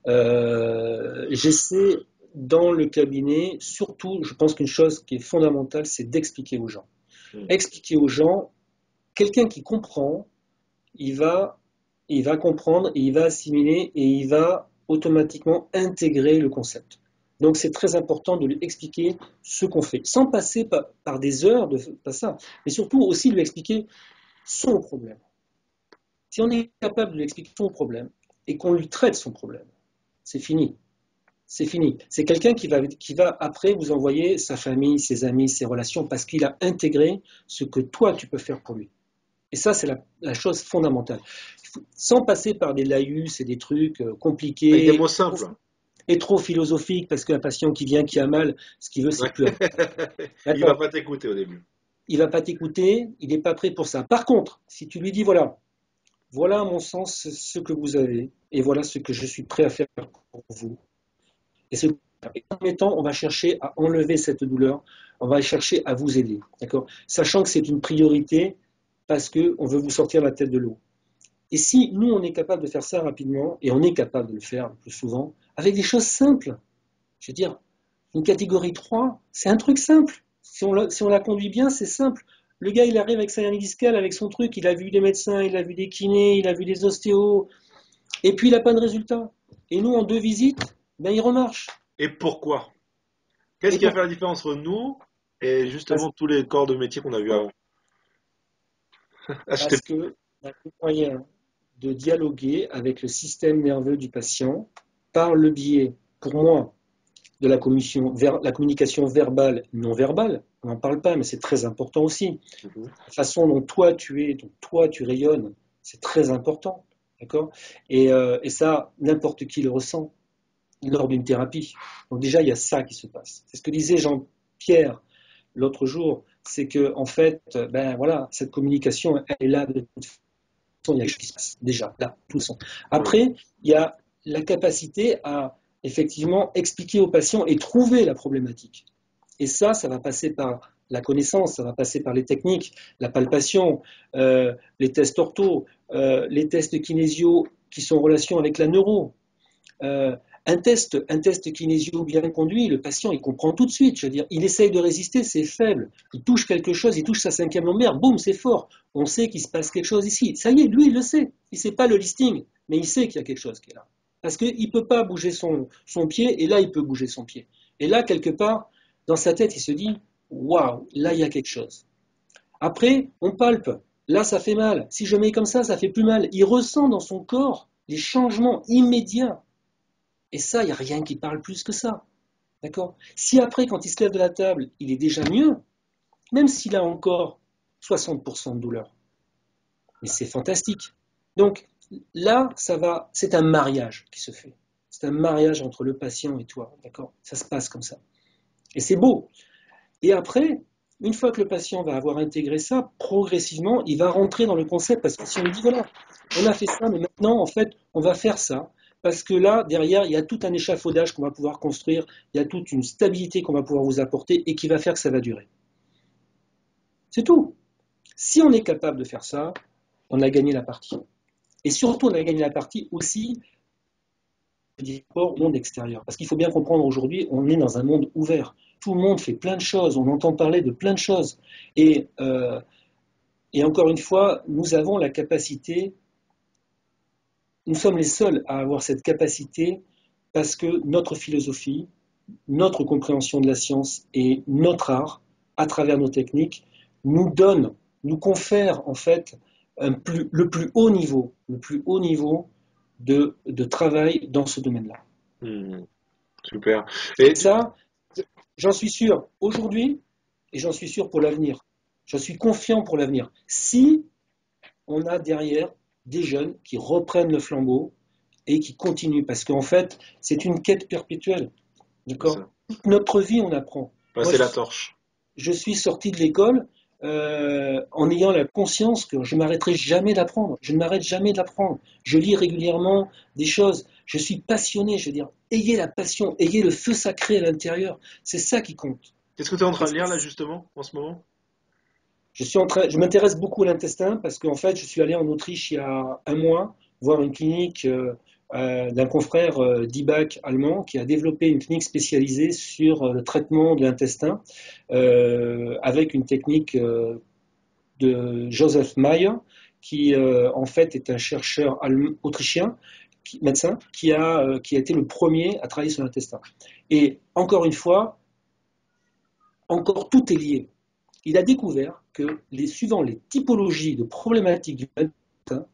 Euh, j'essaie dans le cabinet, surtout, je pense qu'une chose qui est fondamentale, c'est d'expliquer aux gens. Mmh. Expliquer aux gens, quelqu'un qui comprend, il va, il va comprendre, et il va assimiler et il va automatiquement intégrer le concept. Donc c'est très important de lui expliquer ce qu'on fait, sans passer par, par des heures de pas ça, mais surtout aussi lui expliquer son problème. Si on est capable de lui expliquer son problème et qu'on lui traite son problème, c'est fini. C'est fini. C'est quelqu'un qui va, qui va après vous envoyer sa famille, ses amis, ses relations, parce qu'il a intégré ce que toi tu peux faire pour lui. Et ça, c'est la, la chose fondamentale. Sans passer par des laïus et des trucs compliqués. Avec des mots simples. Et trop philosophiques, parce qu'un patient qui vient, qui a mal, ce qu'il veut, c'est plus. Il ne va pas t'écouter au début. Il ne va pas t'écouter, il n'est pas prêt pour ça. Par contre, si tu lui dis, voilà, voilà à mon sens ce que vous avez, et voilà ce que je suis prêt à faire pour vous. Et ce en même temps, on va chercher à enlever cette douleur, on va chercher à vous aider, d'accord ? Sachant que c'est une priorité parce qu'on veut vous sortir la tête de l'eau. Et si nous, on est capable de faire ça rapidement, et on est capable de le faire le plus souvent, avec des choses simples, je veux dire, une catégorie trois, c'est un truc simple. Si on la, si on la conduit bien, c'est simple. Le gars, il arrive avec sa hernie discale, avec son truc, il a vu des médecins, il a vu des kinés, il a vu des ostéos, et puis il n'a pas de résultat. Et nous, en deux visites, ben, il remarche. Et pourquoi ? Qu'est-ce et qui pour... a fait la différence entre nous et justement Parce... tous les corps de métier qu'on a vus avant ? Parce que on a le moyen de dialoguer avec le système nerveux du patient par le biais, pour moi, de la, ver... la communication verbale, non verbale. On n'en parle pas, mais c'est très important aussi. Mm-hmm. La façon dont toi tu es, dont toi tu rayonnes, c'est très important. D'accord ? et, euh, et ça, n'importe qui le ressent lors d'une thérapie. Donc déjà, il y a ça qui se passe. C'est ce que disait Jean-Pierre l'autre jour, c'est que en fait, ben voilà, cette communication, elle est là de toute il y a quelque chose qui se passe, déjà, là, tout le sens. Après, il y a la capacité à effectivement expliquer aux patients et trouver la problématique. Et ça, ça va passer par la connaissance, ça va passer par les techniques, la palpation, euh, les tests ortho, euh, les tests kinésio qui sont en relation avec la neuro. Euh, un test, un test kinésio bien conduit, le patient il comprend tout de suite. Je veux dire, il essaye de résister, c'est faible. Il touche quelque chose, il touche sa cinquième lombaire, boum, c'est fort. On sait qu'il se passe quelque chose ici. Ça y est, lui, il le sait. Il ne sait pas le listing, mais il sait qu'il y a quelque chose qui est là. Parce qu'il ne peut pas bouger son, son pied, et là, il peut bouger son pied. Et là, quelque part, dans sa tête, il se dit, waouh, là, il y a quelque chose. Après, on palpe. Là, ça fait mal. Si je mets comme ça, ça fait plus mal. Il ressent dans son corps les changements immédiats. Et ça, il n'y a rien qui parle plus que ça. D'accord ? Si après, quand il se lève de la table, il est déjà mieux, même s'il a encore soixante pour cent de douleur, mais c'est fantastique. Donc là, ça va, c'est un mariage qui se fait. C'est un mariage entre le patient et toi. D'accord ? Ça se passe comme ça. Et c'est beau. Et après, une fois que le patient va avoir intégré ça, progressivement, il va rentrer dans le concept. Parce que si on lui dit, voilà, on a fait ça, mais maintenant, en fait, on va faire ça. Parce que là, derrière, il y a tout un échafaudage qu'on va pouvoir construire, il y a toute une stabilité qu'on va pouvoir vous apporter et qui va faire que ça va durer. C'est tout. Si on est capable de faire ça, on a gagné la partie. Et surtout, on a gagné la partie aussi du rapport au monde extérieur. Parce qu'il faut bien comprendre aujourd'hui, on est dans un monde ouvert. Tout le monde fait plein de choses, on entend parler de plein de choses. Et, euh, et encore une fois, nous avons la capacité, nous sommes les seuls à avoir cette capacité parce que notre philosophie, notre compréhension de la science et notre art, à travers nos techniques, nous donne, nous confère en fait un plus, le plus haut niveau, le plus haut niveau de, de travail dans ce domaine-là. Mmh, super. Et ça, j'en suis sûr aujourd'hui et j'en suis sûr pour l'avenir. Je suis confiant pour l'avenir. Si on a derrière des jeunes qui reprennent le flambeau et qui continuent, parce qu'en fait, c'est une quête perpétuelle. D'accord ? Toute notre vie, on apprend. Passer la torche. Je suis sorti de l'école euh, en ayant la conscience que je ne m'arrêterai jamais d'apprendre. Je ne m'arrête jamais d'apprendre. Je lis régulièrement des choses. Je suis passionné, je veux dire. Ayez la passion, ayez le feu sacré à l'intérieur. C'est ça qui compte. Qu'est-ce que tu es en train de lire là justement, en ce moment ? Je suis en train, je m'intéresse beaucoup à l'intestin parce qu'en fait, je suis allé en Autriche il y a un mois voir une clinique euh, euh, d'un confrère euh, d'I B A C allemand qui a développé une clinique spécialisée sur euh, le traitement de l'intestin euh, avec une technique euh, de Joseph Mayer qui euh, en fait est un chercheur allemand, autrichien, qui, médecin, qui a, euh, qui a été le premier à travailler sur l'intestin. Et encore une fois, encore tout est lié. Il a découvert que, les, suivant les typologies de problématiques du intestin,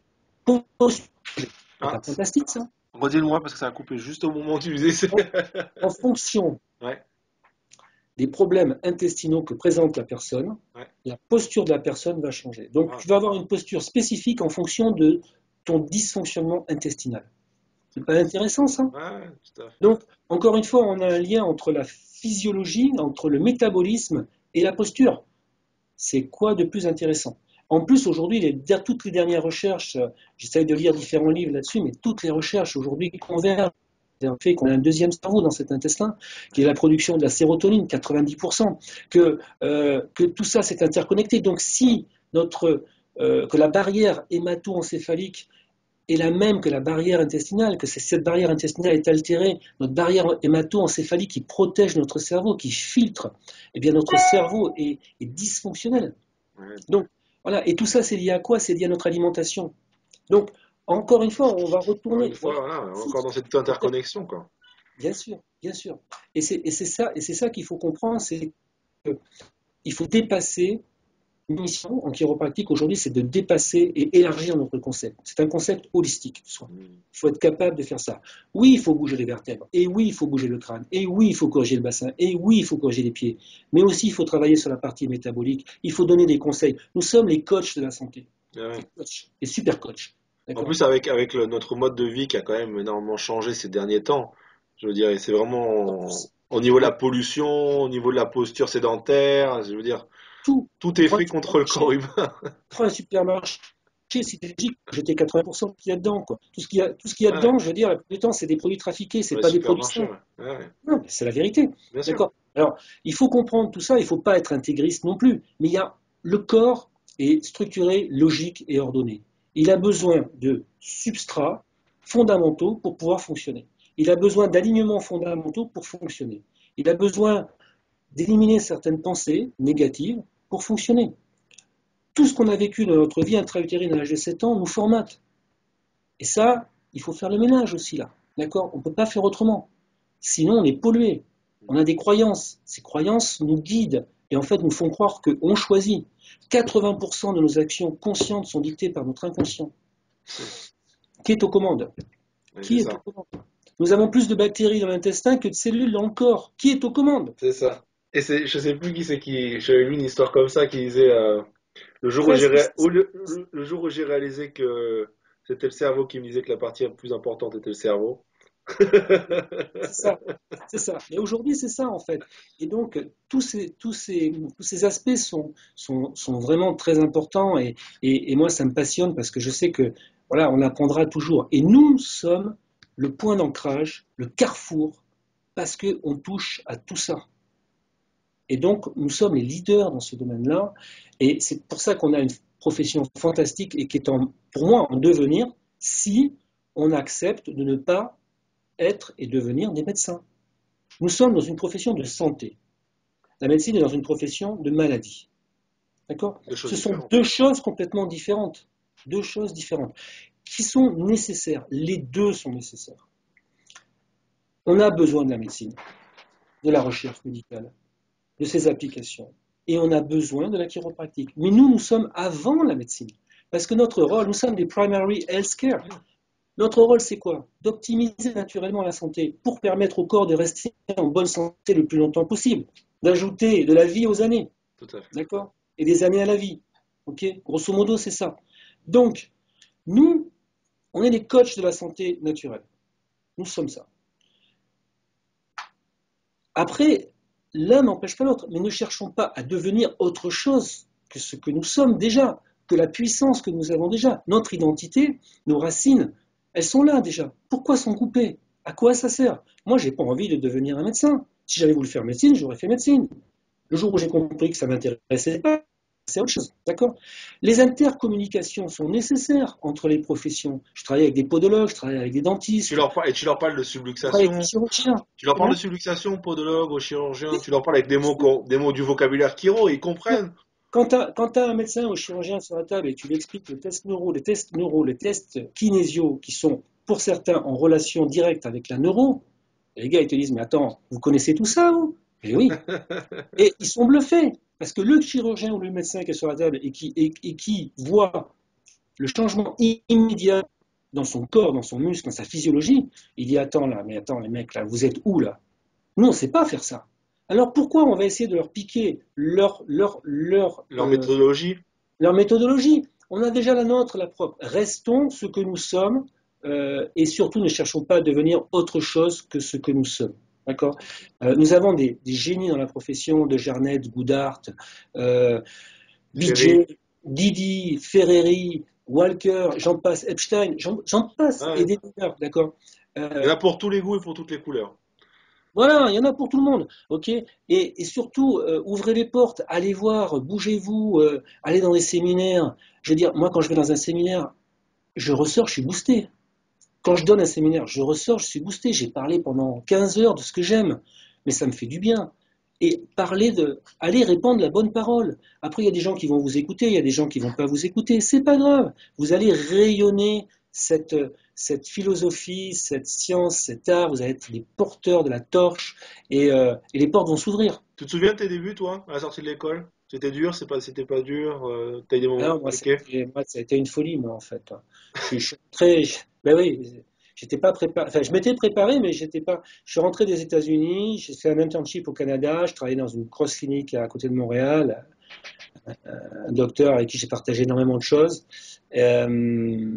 Ah, c'est fantastique ça. Redis-le-moi parce que ça a coupé juste au moment où tu disais. En, en fonction ouais. des problèmes intestinaux que présente la personne, ouais. la posture de la personne va changer. Donc, ah. tu vas avoir une posture spécifique en fonction de ton dysfonctionnement intestinal. C'est pas intéressant ça ? Ouais, tout à fait. Donc, encore une fois, on a un lien entre la physiologie, entre le métabolisme et la posture. C'est quoi de plus intéressant ? En plus, aujourd'hui, les, toutes les dernières recherches, j'essaye de lire différents livres là-dessus, mais toutes les recherches aujourd'hui convergent vers le fait qu'on a un deuxième cerveau dans cet intestin, qui est la production de la sérotonine, quatre-vingt-dix pour cent, que, euh, que tout ça c'est interconnecté. Donc, si notre, euh, que la barrière hémato-encéphalique est la même que la barrière intestinale, que cette barrière intestinale est altérée, notre barrière hémato-encéphalique qui protège notre cerveau, qui filtre, eh bien notre cerveau est, est dysfonctionnel. Ouais. Donc, voilà, et tout ça c'est lié à quoi ? C'est lié à notre alimentation. Donc, encore une fois, on va retourner. Une fois, voilà, encore dans cette interconnexion, quoi. Bien sûr, bien sûr. Et c'est, et c'est ça, et c'est ça qu'il faut comprendre, c'est qu'il faut dépasser. Mission en chiropractique aujourd'hui, c'est de dépasser et élargir notre concept. C'est un concept holistique. Il faut être capable de faire ça. Oui, il faut bouger les vertèbres. Et oui, il faut bouger le crâne. Et oui, il faut corriger le bassin. Et oui, il faut corriger les pieds. Mais aussi, il faut travailler sur la partie métabolique. Il faut donner des conseils. Nous sommes les coachs de la santé. Ouais. Les coachs, les super coachs. En plus, avec, avec le, notre mode de vie qui a quand même énormément changé ces derniers temps, je veux dire, c'est vraiment au niveau de la pollution, au niveau de la posture sédentaire, je veux dire, tout, tout est fait contre le corps humain. Prends un supermarché. si t'es logique, jeter quatre-vingts pour cent de ce qu'il y a dedans, quoi. Tout ce qu'il y a, tout ce qu'il y a Ouais, dedans, je veux dire, la plupart du temps, c'est des produits trafiqués, c'est ouais, pas des produits supermarché, sains. ouais. Ouais, Non, mais c'est la vérité. bien sûr. D'accord? Alors, il faut comprendre tout ça, il ne faut pas être intégriste non plus. Mais il y a, le corps est structuré, logique et ordonné. Il a besoin de substrats fondamentaux pour pouvoir fonctionner. Il a besoin d'alignements fondamentaux pour fonctionner. Il a besoin d'éliminer certaines pensées négatives pour fonctionner. Tout ce qu'on a vécu dans notre vie intra-utérine à l'âge de sept ans nous formate. Et ça, il faut faire le ménage aussi là. D'accord? On ne peut pas faire autrement. Sinon, on est pollué. On a des croyances. Ces croyances nous guident et en fait nous font croire qu'on choisit. quatre-vingts pour cent de nos actions conscientes sont dictées par notre inconscient. Qui est aux commandes? Oui, Qui c'est est aux ça. commandes? Nous avons plus de bactéries dans l'intestin que de cellules dans le corps. Qui est aux commandes? C'est ça. Et c'est, je sais plus qui c'est qui. J'avais lu une histoire comme ça qui disait euh, le jour où j'ai Presque. ré- au lieu- le, le jour où j'ai réalisé que c'était le cerveau qui me disait que la partie la plus importante était le cerveau. C'est ça, c'est ça. Et aujourd'hui, c'est ça en fait. Et donc, tous ces, tous ces, tous ces aspects sont, sont, sont vraiment très importants et, et, et moi, ça me passionne parce que je sais que voilà, on apprendra toujours. Et nous sommes le point d'ancrage, le carrefour, parce qu'on touche à tout ça. Et donc, nous sommes les leaders dans ce domaine-là. Et c'est pour ça qu'on a une profession fantastique et qui est en, pour moi en devenir si on accepte de ne pas être et devenir des médecins. Nous sommes dans une profession de santé. La médecine est dans une profession de maladie. D'accord? Deux choses Ce sont différentes. deux choses complètement différentes. Deux choses différentes qui sont nécessaires. Les deux sont nécessaires. On a besoin de la médecine, de la recherche médicale, de ses applications. Et on a besoin de la chiropratique. Mais nous, nous sommes avant la médecine. Parce que notre rôle, nous sommes des primary health care. Notre rôle, c'est quoi? D'optimiser naturellement la santé pour permettre au corps de rester en bonne santé le plus longtemps possible, d'ajouter de la vie aux années, Tout à fait. d'accord? Et des années à la vie. Ok? Grosso modo, c'est ça. Donc, nous, on est les coachs de la santé naturelle. Nous sommes ça. Après, l'un n'empêche pas l'autre, mais ne cherchons pas à devenir autre chose que ce que nous sommes déjà, que la puissance que nous avons déjà. Notre identité, nos racines, elles sont là déjà. Pourquoi s'en couper? À quoi ça sert? Moi, j'ai pas envie de devenir un médecin. Si j'avais voulu faire médecine, j'aurais fait médecine. Le jour où j'ai compris que ça ne m'intéressait pas, c'est autre chose, d'accord? Les intercommunications sont nécessaires entre les professions. Je travaille avec des podologues, je travaille avec des Tu dentistes, leur par- et tu leur parles de je travaille avec des subluxation. chirurgiens. Tu leur parles de Comment? subluxation, podologue, au chirurgien. Tu leur parles avec des mots, qu'on- des mots du vocabulaire chiro et ils comprennent. Quand tu as un médecin ou un chirurgien sur la table et que tu lui expliques les tests neuro, les tests neuro, les tests kinésio, qui sont pour certains en relation directe avec la neuro, les gars ils te disent mais attends, vous connaissez tout ça vous? Et oui. Et ils sont bluffés parce que le chirurgien ou le médecin qui est sur la table et qui, et, et qui voit le changement immédiat dans son corps, dans son muscle, dans sa physiologie, il dit attends là, mais attends les mecs là, vous êtes où là? Nous on ne sait pas faire ça. Alors pourquoi on va essayer de leur piquer leur, leur, leur, Leur euh, méthodologie. leur méthodologie? On a déjà la nôtre, la propre. Restons ce que nous sommes euh, et surtout ne cherchons pas à devenir autre chose que ce que nous sommes. D'accord? Euh, nous avons des, des génies dans la profession de Jarnet, Goudart, euh, Ferry. Bijay, Didi, Ferreri, Walker, j'en passe, Epstein, j'en, j'en passe, Ah et ouais. des meilleurs, d'accord? Il y en Euh, a pour tous les goûts et pour toutes les couleurs. Voilà, il y en a pour tout le monde, ok? Et, et surtout, euh, ouvrez les portes, allez voir, bougez-vous, euh, allez dans des séminaires. Je veux dire, moi, quand je vais dans un séminaire, je ressors, je suis boosté. Quand je donne un séminaire, je ressors, je suis boosté. J'ai parlé pendant quinze heures de ce que j'aime, mais ça me fait du bien. Et parler de, allez répandre la bonne parole. Après, il y a des gens qui vont vous écouter, il y a des gens qui vont pas vous écouter. C'est pas grave. Vous allez rayonner cette, cette philosophie, cette science, cet art. Vous allez être les porteurs de la torche et, euh, et les portes vont s'ouvrir. Tu te souviens de tes débuts, toi, à la sortie de l'école? C'était dur, c'est pas, c'était pas dur, euh, t'as eu des moments Alors, moi, ça a compliqués? été, moi, ça a été une folie, moi, en fait. Je suis, je suis très, je- ben oui, j'étais pas préparé. Enfin, je m'étais préparé, mais j'étais pas. Je suis rentré des États-Unis, j'ai fait un internship au Canada, je travaillais dans une grosse clinique à côté de Montréal, un docteur avec qui j'ai partagé énormément de choses. Euh,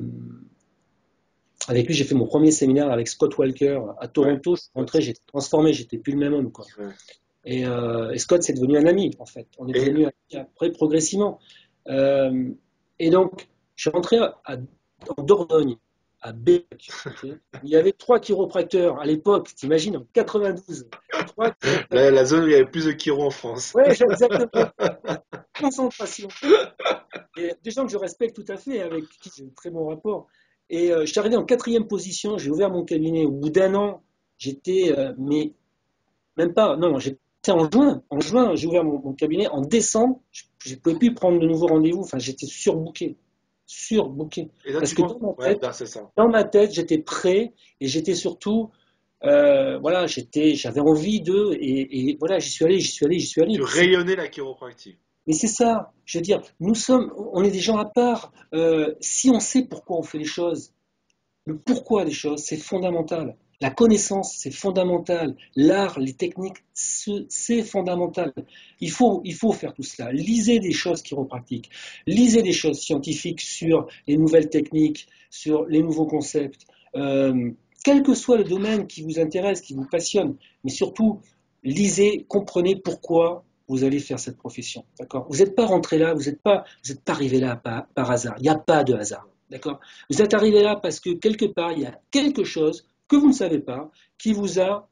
avec lui, j'ai fait mon premier séminaire avec Scott Walker à Ouais. Toronto. Je suis Ouais. rentré, j'étais transformé, j'étais plus le même homme, quoi. Ouais. Et, euh, et Scott, c'est devenu un ami, en fait. On est Et devenu amis après progressivement. Euh, et donc, Je suis rentré à, à, en Dordogne, à Bec. Okay. Il y avait trois chiropracteurs à l'époque, t'imagines, en quatre-vingt-douze. Trois La, la zone où il y avait plus de chiro en France. Ouais, exactement. Concentration. Et des gens que je respecte tout à fait, avec qui j'ai un très bon rapport. Et euh, je suis arrivé en quatrième position, j'ai ouvert mon cabinet. Au bout d'un an, j'étais, euh, mais même pas, non, non, j'étais en juin. En juin, j'ai ouvert mon, mon cabinet. En décembre, je ne pouvais plus prendre de nouveaux rendez-vous. Enfin, j'étais surbooké. Surbooké. Et là, Parce tu que penses? dans ma Ouais, tête, là, c'est ça. dans ma tête, j'étais prêt et j'étais surtout, euh, voilà, j'étais, j'avais envie de, et, et voilà, j'y suis allé, j'y suis allé, j'y suis allé. Tu C'est rayonnais la chiropractique. Mais c'est ça, je veux dire, nous sommes, on est des gens à part. Euh, si on sait pourquoi on fait les choses, le pourquoi des choses, c'est fondamental. La connaissance, c'est fondamental. L'art, les techniques, c'est fondamental. Il faut, il faut faire tout cela. Lisez des choses chiropratiques, lisez des choses scientifiques sur les nouvelles techniques, sur les nouveaux concepts. Euh, quel que soit le domaine qui vous intéresse, qui vous passionne, mais surtout, lisez, comprenez pourquoi vous allez faire cette profession. D'accord? Vous n'êtes pas rentré là, vous n'êtes pas, vous n'êtes pas arrivé là par, par hasard. Il n'y a pas de hasard. D'accord? Vous êtes arrivé là parce que quelque part, il y a quelque chose que vous ne savez pas qui vous a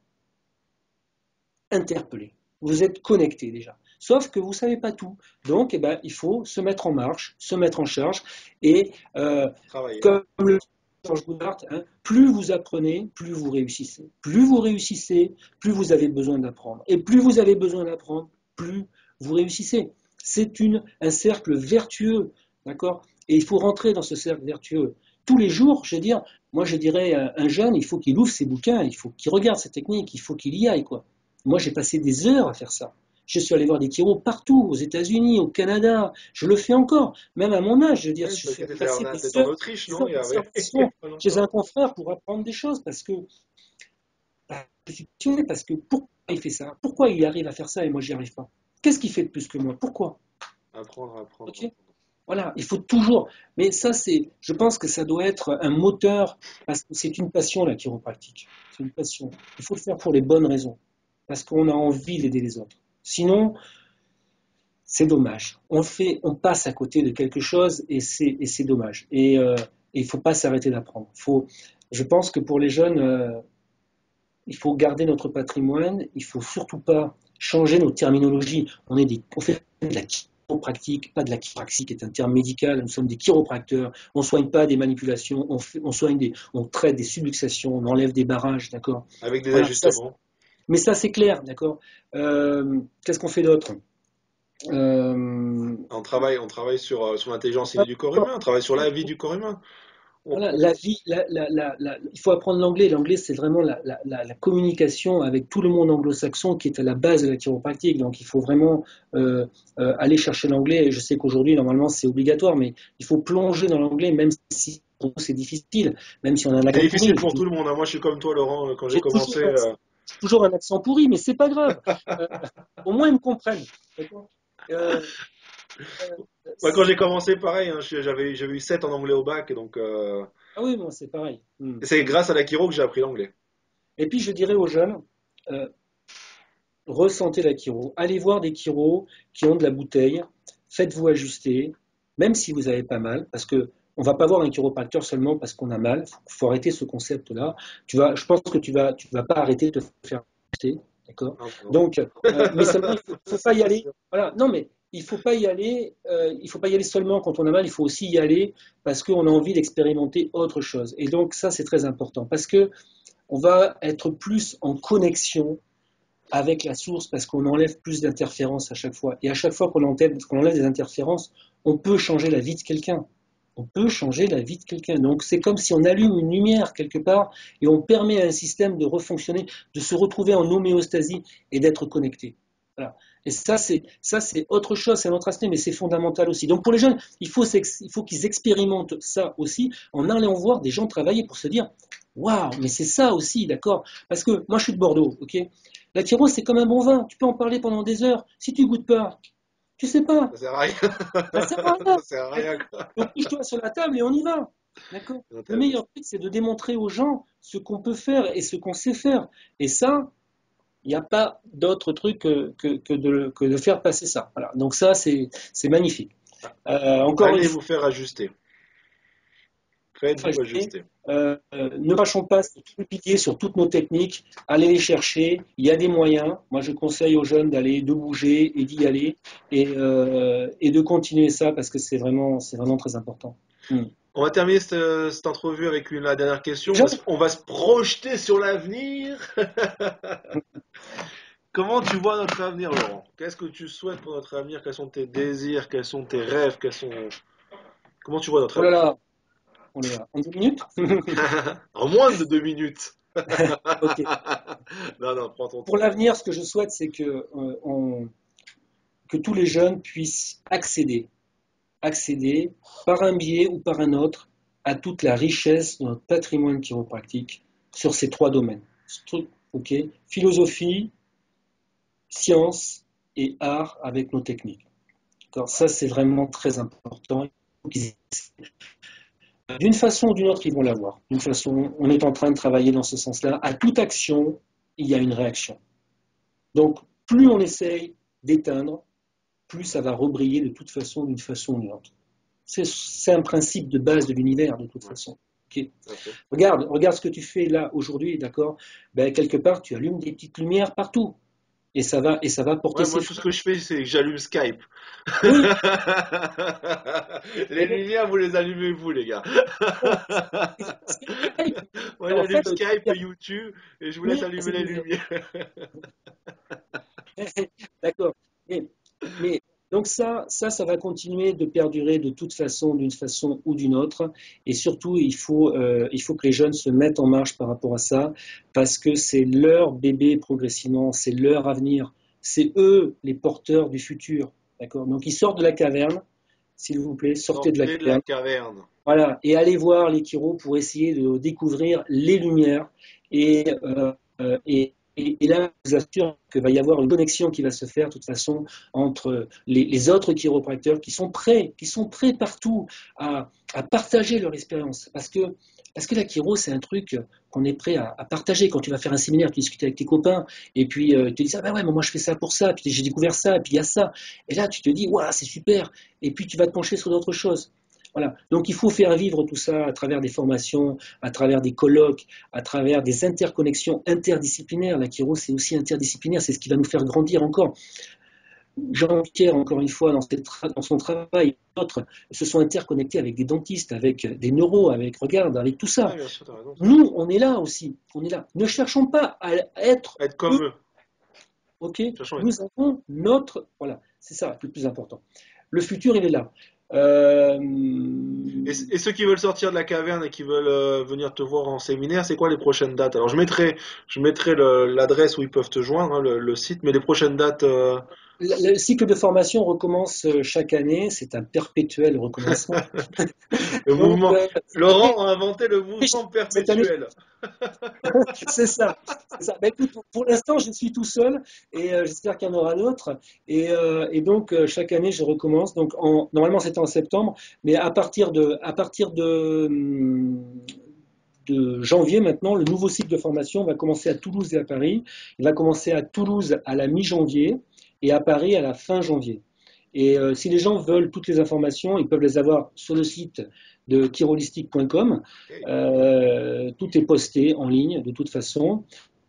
interpellé. Vous êtes connecté déjà. Sauf que vous ne savez pas tout. Donc, eh ben, il faut se mettre en marche, se mettre en charge. Et euh, Travailler. comme le dit Georges Goudart, hein, plus vous apprenez, plus vous réussissez. Plus vous réussissez, plus vous avez besoin d'apprendre. Et plus vous avez besoin d'apprendre, plus vous réussissez. C'est une, un cercle vertueux. D'accord? Et il faut rentrer dans ce cercle vertueux. Tous les jours, je veux dire, moi je dirais à un jeune, il faut qu'il ouvre ses bouquins, il faut qu'il regarde ses techniques, il faut qu'il y aille, quoi. Moi j'ai passé des heures à faire ça. Je suis allé voir des chiros partout, aux États-Unis, au Canada, je le fais encore, même à mon âge, je veux dire, Oui, je parce que suis tu étais passé en, des t'étais en heures, Autriche, des non? heures Il y avait d'observation pas chez longtemps. un confrère pour apprendre des choses, parce que, bah, je suis passionné, parce que pourquoi il fait ça? Pourquoi il arrive à faire ça et moi j'y arrive pas? Qu'est-ce qu'il fait de plus que moi? Pourquoi? Apprendre, apprendre, Ok. apprendre. Voilà, il faut toujours. Mais ça, c'est, je pense que ça doit être un moteur parce que c'est une passion la chiropractique. C'est une passion. Il faut le faire pour les bonnes raisons, parce qu'on a envie d'aider les autres. Sinon, c'est dommage. On fait, on passe à côté de quelque chose et c'est, et c'est dommage. Et, euh, et il ne faut pas s'arrêter d'apprendre. Faut, je pense que pour les jeunes, euh, il faut garder notre patrimoine. Il ne faut surtout pas changer nos terminologies. On est des, on fait de la chiropratique, pas de la chiropraxie qui est un terme médical. Nous sommes des chiropracteurs. On ne soigne pas des manipulations. On, fait, on soigne des, on traite des subluxations. On enlève des barrages, d'accord. Avec des Voilà. Ça, ajustements. mais ça, c'est clair, d'accord. Euh, qu'est-ce qu'on fait d'autre? euh, On travaille, on travaille sur, euh, sur l'intelligence innée du corps humain, on travaille sur la vie du corps humain. On- Voilà, on- la vie, la, la, la, la, il faut apprendre l'anglais. L'anglais, c'est vraiment la, la, la, communication avec tout le monde anglo-saxon qui est à la base de la chiropractique. Donc, il faut vraiment euh, euh, aller chercher l'anglais. Je sais qu'aujourd'hui, normalement, c'est obligatoire, mais il faut plonger dans l'anglais, même si c'est difficile, même si on a un C'est accent pourri. difficile pour tout le monde, hein. Moi, je suis comme toi, Laurent, euh, quand j'ai J'ai toujours, commencé. euh, j'ai toujours un accent pourri, mais c'est pas grave. Euh, au moins, ils me comprennent. Euh, euh, Moi, quand j'ai commencé, pareil, hein, je- j'avais, j'avais eu sept en anglais au bac, donc euh, ah oui, bon, c'est pareil. Hmm. c'est grâce à la chiro que j'ai appris l'anglais. Et puis, je dirais aux jeunes, euh, ressentez la chiro. Allez voir des chiros qui ont de la bouteille. Faites-vous ajuster, même si vous avez pas mal, parce que on va pas voir un chiropracteur seulement parce qu'on a mal. Faut, faut arrêter ce concept-là. Tu vas, je pense que tu vas, tu vas pas arrêter de te faire ajuster, d'accord. Non, non. Donc, euh, mais seulement il faut, faut pas y aller. Voilà, non mais il faut pas y aller. Euh, il faut pas y aller seulement quand on a mal. Il faut aussi y aller parce qu'on a envie d'expérimenter autre chose. Et donc ça c'est très important parce que on va être plus en connexion avec la source parce qu'on enlève plus d'interférences à chaque fois. Et à chaque fois qu'on enlève, qu'on enlève des interférences, on peut changer la vie de quelqu'un. On peut changer la vie de quelqu'un. Donc c'est comme si on allume une lumière quelque part et on permet à un système de refonctionner, de se retrouver en homéostasie et d'être connecté. Voilà. Et ça, c'est ça, c'est autre chose, c'est un autre aspect, mais c'est fondamental aussi. Donc pour les jeunes, il faut, il faut qu'ils expérimentent ça aussi en allant voir des gens travailler pour se dire, waouh, mais c'est ça aussi, d'accord. Parce que moi, je suis de Bordeaux, ok. La Tiro, c'est comme un bon vin. Tu peux en parler pendant des heures. Si tu goûtes pas, tu sais pas. Ça sert à rien. Ça sert à rien. Ça sert à rien, quoi. Donc, couche-toi sur la table et on y va. D'accord. Non, Le t'as vu. meilleur truc, c'est de démontrer aux gens ce qu'on peut faire et ce qu'on sait faire. Et ça, il n'y a pas d'autre truc que, que, que, de, que de faire passer ça. Voilà. Donc ça, c'est c'est magnifique. Euh, encore une Allez fois, vous faire ajuster. Faites-vous ajuster. Euh, euh, ne lâchons pas sur tout le pilier, sur toutes nos techniques, allez les chercher, il y a des moyens. Moi je conseille aux jeunes d'aller, de bouger et d'y aller et, euh, et de continuer ça parce que c'est vraiment, c'est vraiment très important. Hmm. On va terminer cette, cette entrevue avec une, la dernière question. Déjà, Parce qu'on va se projeter sur l'avenir. Comment tu vois notre avenir, Laurent? Qu'est-ce que tu souhaites pour notre avenir? Quels sont tes désirs? Quels sont tes rêves? Quels sont... Comment tu vois notre oh là avenir? là, on est là. En deux minutes? En moins de deux minutes. Ok. Non, non, prends ton Pour temps. l'avenir, ce que je souhaite, c'est que, euh, on- que tous les jeunes puissent accéder, accéder par un biais ou par un autre à toute la richesse de notre patrimoine chiropratique sur ces trois domaines. Stru- ok, philosophie, science et art avec nos techniques. D'accord, ça, c'est vraiment très important. D'une façon ou d'une autre, ils vont l'avoir. D'une façon, on est en train de travailler dans ce sens-là. À toute action, il y a une réaction. Donc, plus on essaye d'éteindre, plus ça va rebriller de toute façon, d'une façon ou d'une autre. C'est, c'est un principe de base de l'univers, de toute Ouais, façon. Okay. ok. Regarde, regarde ce que tu fais là aujourd'hui, d'accord? Ben, quelque part, tu allumes des petites lumières partout. Et ça va, et ça va porter Ouais, moi, ses tout ce fruits. que je fais, c'est que j'allume Skype. Oui, Les lumières, vous les allumez, vous, les gars. Moi, en j'allume fait, Skype et YouTube et je vous laisse allumer ces les lumières. lumières. D'accord. Mais, mais donc ça, ça, ça va continuer de perdurer de toute façon, d'une façon ou d'une autre. Et surtout, il faut, euh, il faut que les jeunes se mettent en marche par rapport à ça, parce que c'est leur bébé progressivement, c'est leur avenir, c'est eux les porteurs du futur. D'accord. Donc ils sortent de la caverne, s'il vous plaît, sortez de la Sortez de la caverne. caverne. Voilà, et allez voir les chiro pour essayer de découvrir les lumières. Et, euh, euh, et, et, et là, je vous assure qu'il va y avoir une connexion qui va se faire de toute façon entre les, les autres chiropracteurs qui sont prêts, qui sont prêts partout à, à partager leur expérience. Parce que, parce que la chiro, c'est un truc qu'on est prêt à, à partager. Quand tu vas faire un séminaire, tu discutes avec tes copains, et puis euh, tu te dis, ah ben ouais, mais moi je fais ça pour ça, puis j'ai découvert ça, et puis il y a ça. Et là, tu te dis, waouh, c'est super. Et puis tu vas te pencher sur d'autres choses. Voilà. Donc il faut faire vivre tout ça à travers des formations, à travers des colloques, à travers des interconnexions interdisciplinaires. La chiro, c'est aussi interdisciplinaire, c'est ce qui va nous faire grandir encore. Jean-Pierre, encore une fois, dans, dans son travail, d'autres se sont interconnectés avec des dentistes, avec des neuros, avec, regarde, avec tout ça. Ouais, bien sûr, t'as raison. Nous, on est là aussi. On est là. Ne cherchons pas à être Être comme eux, eux. ok? Cherchons à être. Nous avons notre, voilà, c'est ça le plus important. Le futur, il est là. Euh, Et, et ceux qui veulent sortir de la caverne et qui veulent euh, venir te voir en séminaire, c'est quoi les prochaines dates? Alors je mettrai, je mettrai le- l'adresse où ils peuvent te joindre, hein, le, le site, mais les prochaines dates. euh, Le cycle de formation recommence chaque année, c'est un perpétuel recommencement. Le Donc, mouvement. euh, Laurent a inventé le mouvement cette année, perpétuel. c'est ça. C'est ça. Ben, écoute, pour l'instant, je suis tout seul et euh, j'espère qu'il y en aura d'autres. Et, euh, et donc, euh, chaque année, je recommence. Donc, en, normalement, c'était en septembre, mais à partir de, à partir de, hum, de janvier maintenant, le nouveau cycle de formation va commencer à Toulouse et à Paris. Il va commencer à Toulouse à la mi-janvier et à Paris à la fin janvier. Et euh, si les gens veulent toutes les informations, ils peuvent les avoir sur le site de chirolistic point com. Ok. Euh, tout est posté en ligne de toute façon.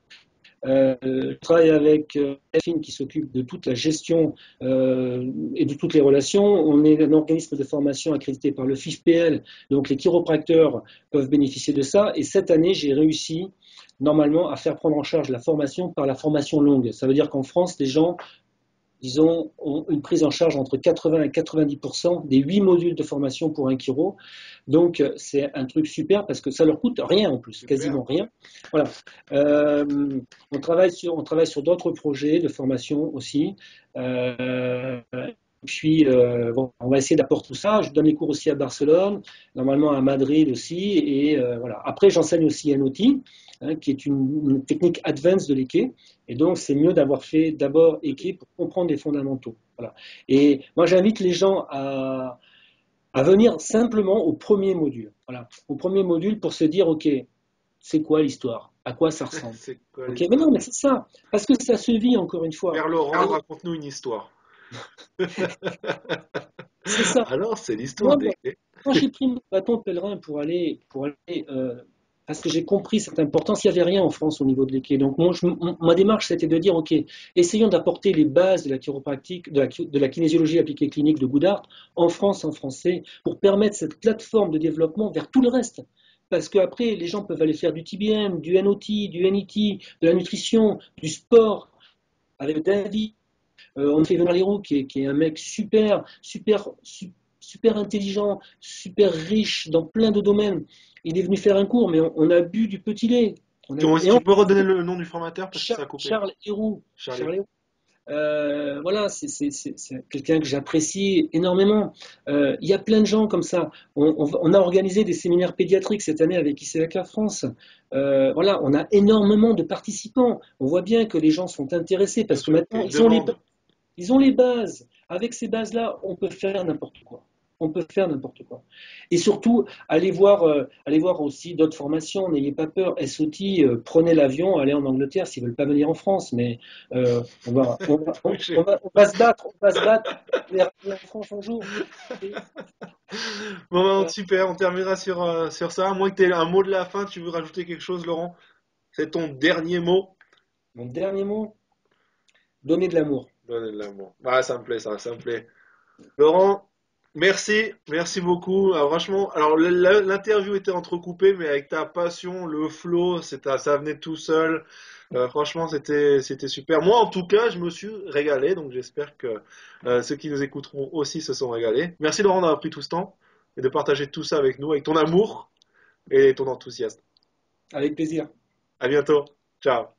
Euh, je travaille avec euh, Delphine qui s'occupe de toute la gestion euh, et de toutes les relations. On est un organisme de formation accrédité par le F I F P L, donc les chiropracteurs peuvent bénéficier de ça. Et cette année, j'ai réussi normalement à faire prendre en charge la formation par la formation longue. Ça veut dire qu'en France, les gens disons, ont une prise en charge entre quatre-vingts et quatre-vingt-dix pour cent des huit modules de formation pour un chiro. Donc, c'est un truc super parce que ça leur coûte rien en plus, Super. quasiment rien. Voilà. Euh, on travaille sur, on travaille sur d'autres projets de formation aussi. Euh, puis, euh, bon, on va essayer d'apporter tout ça. Je donne les cours aussi à Barcelone, normalement à Madrid aussi. Et euh, voilà. Après, j'enseigne aussi un outil, hein, qui est une, une technique advanced de l'E K E. Et donc, c'est mieux d'avoir fait d'abord E K E pour comprendre les fondamentaux. Voilà. Et moi, j'invite les gens à, à venir simplement au premier module. Voilà. Au premier module pour se dire, OK, c'est quoi l'histoire? À quoi ça ressemble? C'est quoi OK, mais l'histoire? non, mais c'est ça. Parce que ça se vit encore une fois. Père Laurent, raconte-nous une histoire. C'est ça. Alors, c'est l'histoire Moi, des clés. Quand j'ai pris mon bâton de pèlerin pour aller, pour aller euh, parce que j'ai compris cette importance, il n'y avait rien en France au niveau de l'équé. Donc mon- je- mon- ma démarche, c'était de dire, OK, essayons d'apporter les bases de la chiropractique, de la, de la kinésiologie appliquée clinique de Goudart en France, en français, pour permettre cette plateforme de développement vers tout le reste. Parce qu'après, les gens peuvent aller faire du T B M, du N O T, du N I T, de la nutrition, du sport, avec David. Euh, on fait venir Leroux, qui est, qui est un mec super, super, su- super intelligent, super riche dans plein de domaines. Il est venu faire un cours, mais on, on a bu du petit lait. On a Tu, bu, et tu on, peux redonner le nom du formateur parce que ça Charles, a coupé. Charles Héroux, Charlie. Charles Héroux, euh, voilà, c'est c'est- c'est- c'est quelqu'un que j'apprécie énormément. Euh, Il y a plein de gens comme ça. On, on on a organisé des séminaires pédiatriques cette année avec I C A K France. Euh, voilà, on a énormément de participants. On voit bien que les gens sont intéressés Bien parce que sûr, il y maintenant, a une ils ont les, demande. ils ont les bases. Avec ces bases-là, on peut faire n'importe quoi. On peut faire n'importe quoi. Et surtout, allez voir, euh, allez voir aussi d'autres formations. N'ayez pas peur. S O T, euh, prenez l'avion, allez en Angleterre s'ils ne veulent pas venir en France. Mais euh, on, va, on, va, on, Oui, on j'ai- va- on va se battre. On va se battre pour les ramener en France un jour. Et, Bon, ben, voilà. super, on terminera sur, euh, sur ça. À moins que tu aies un mot de la fin, tu veux rajouter quelque chose, Laurent? C'est ton dernier mot? Mon dernier mot, donner de l'amour. Donnez de l'amour. Ah, ça me plaît, ça, ça me plaît. Laurent, merci, merci beaucoup. Alors, franchement, alors l- l- l'interview était entrecoupée, mais avec ta passion, le flow, c'est un- ça venait tout seul. Euh, franchement, c'était, c'était super. Moi, en tout cas, je me suis régalé, donc j'espère que euh, ceux qui nous écouteront aussi se sont régalés. Merci Laurent d'avoir pris tout ce temps et de partager tout ça avec nous, avec ton amour et ton enthousiasme. Avec plaisir. À bientôt. Ciao.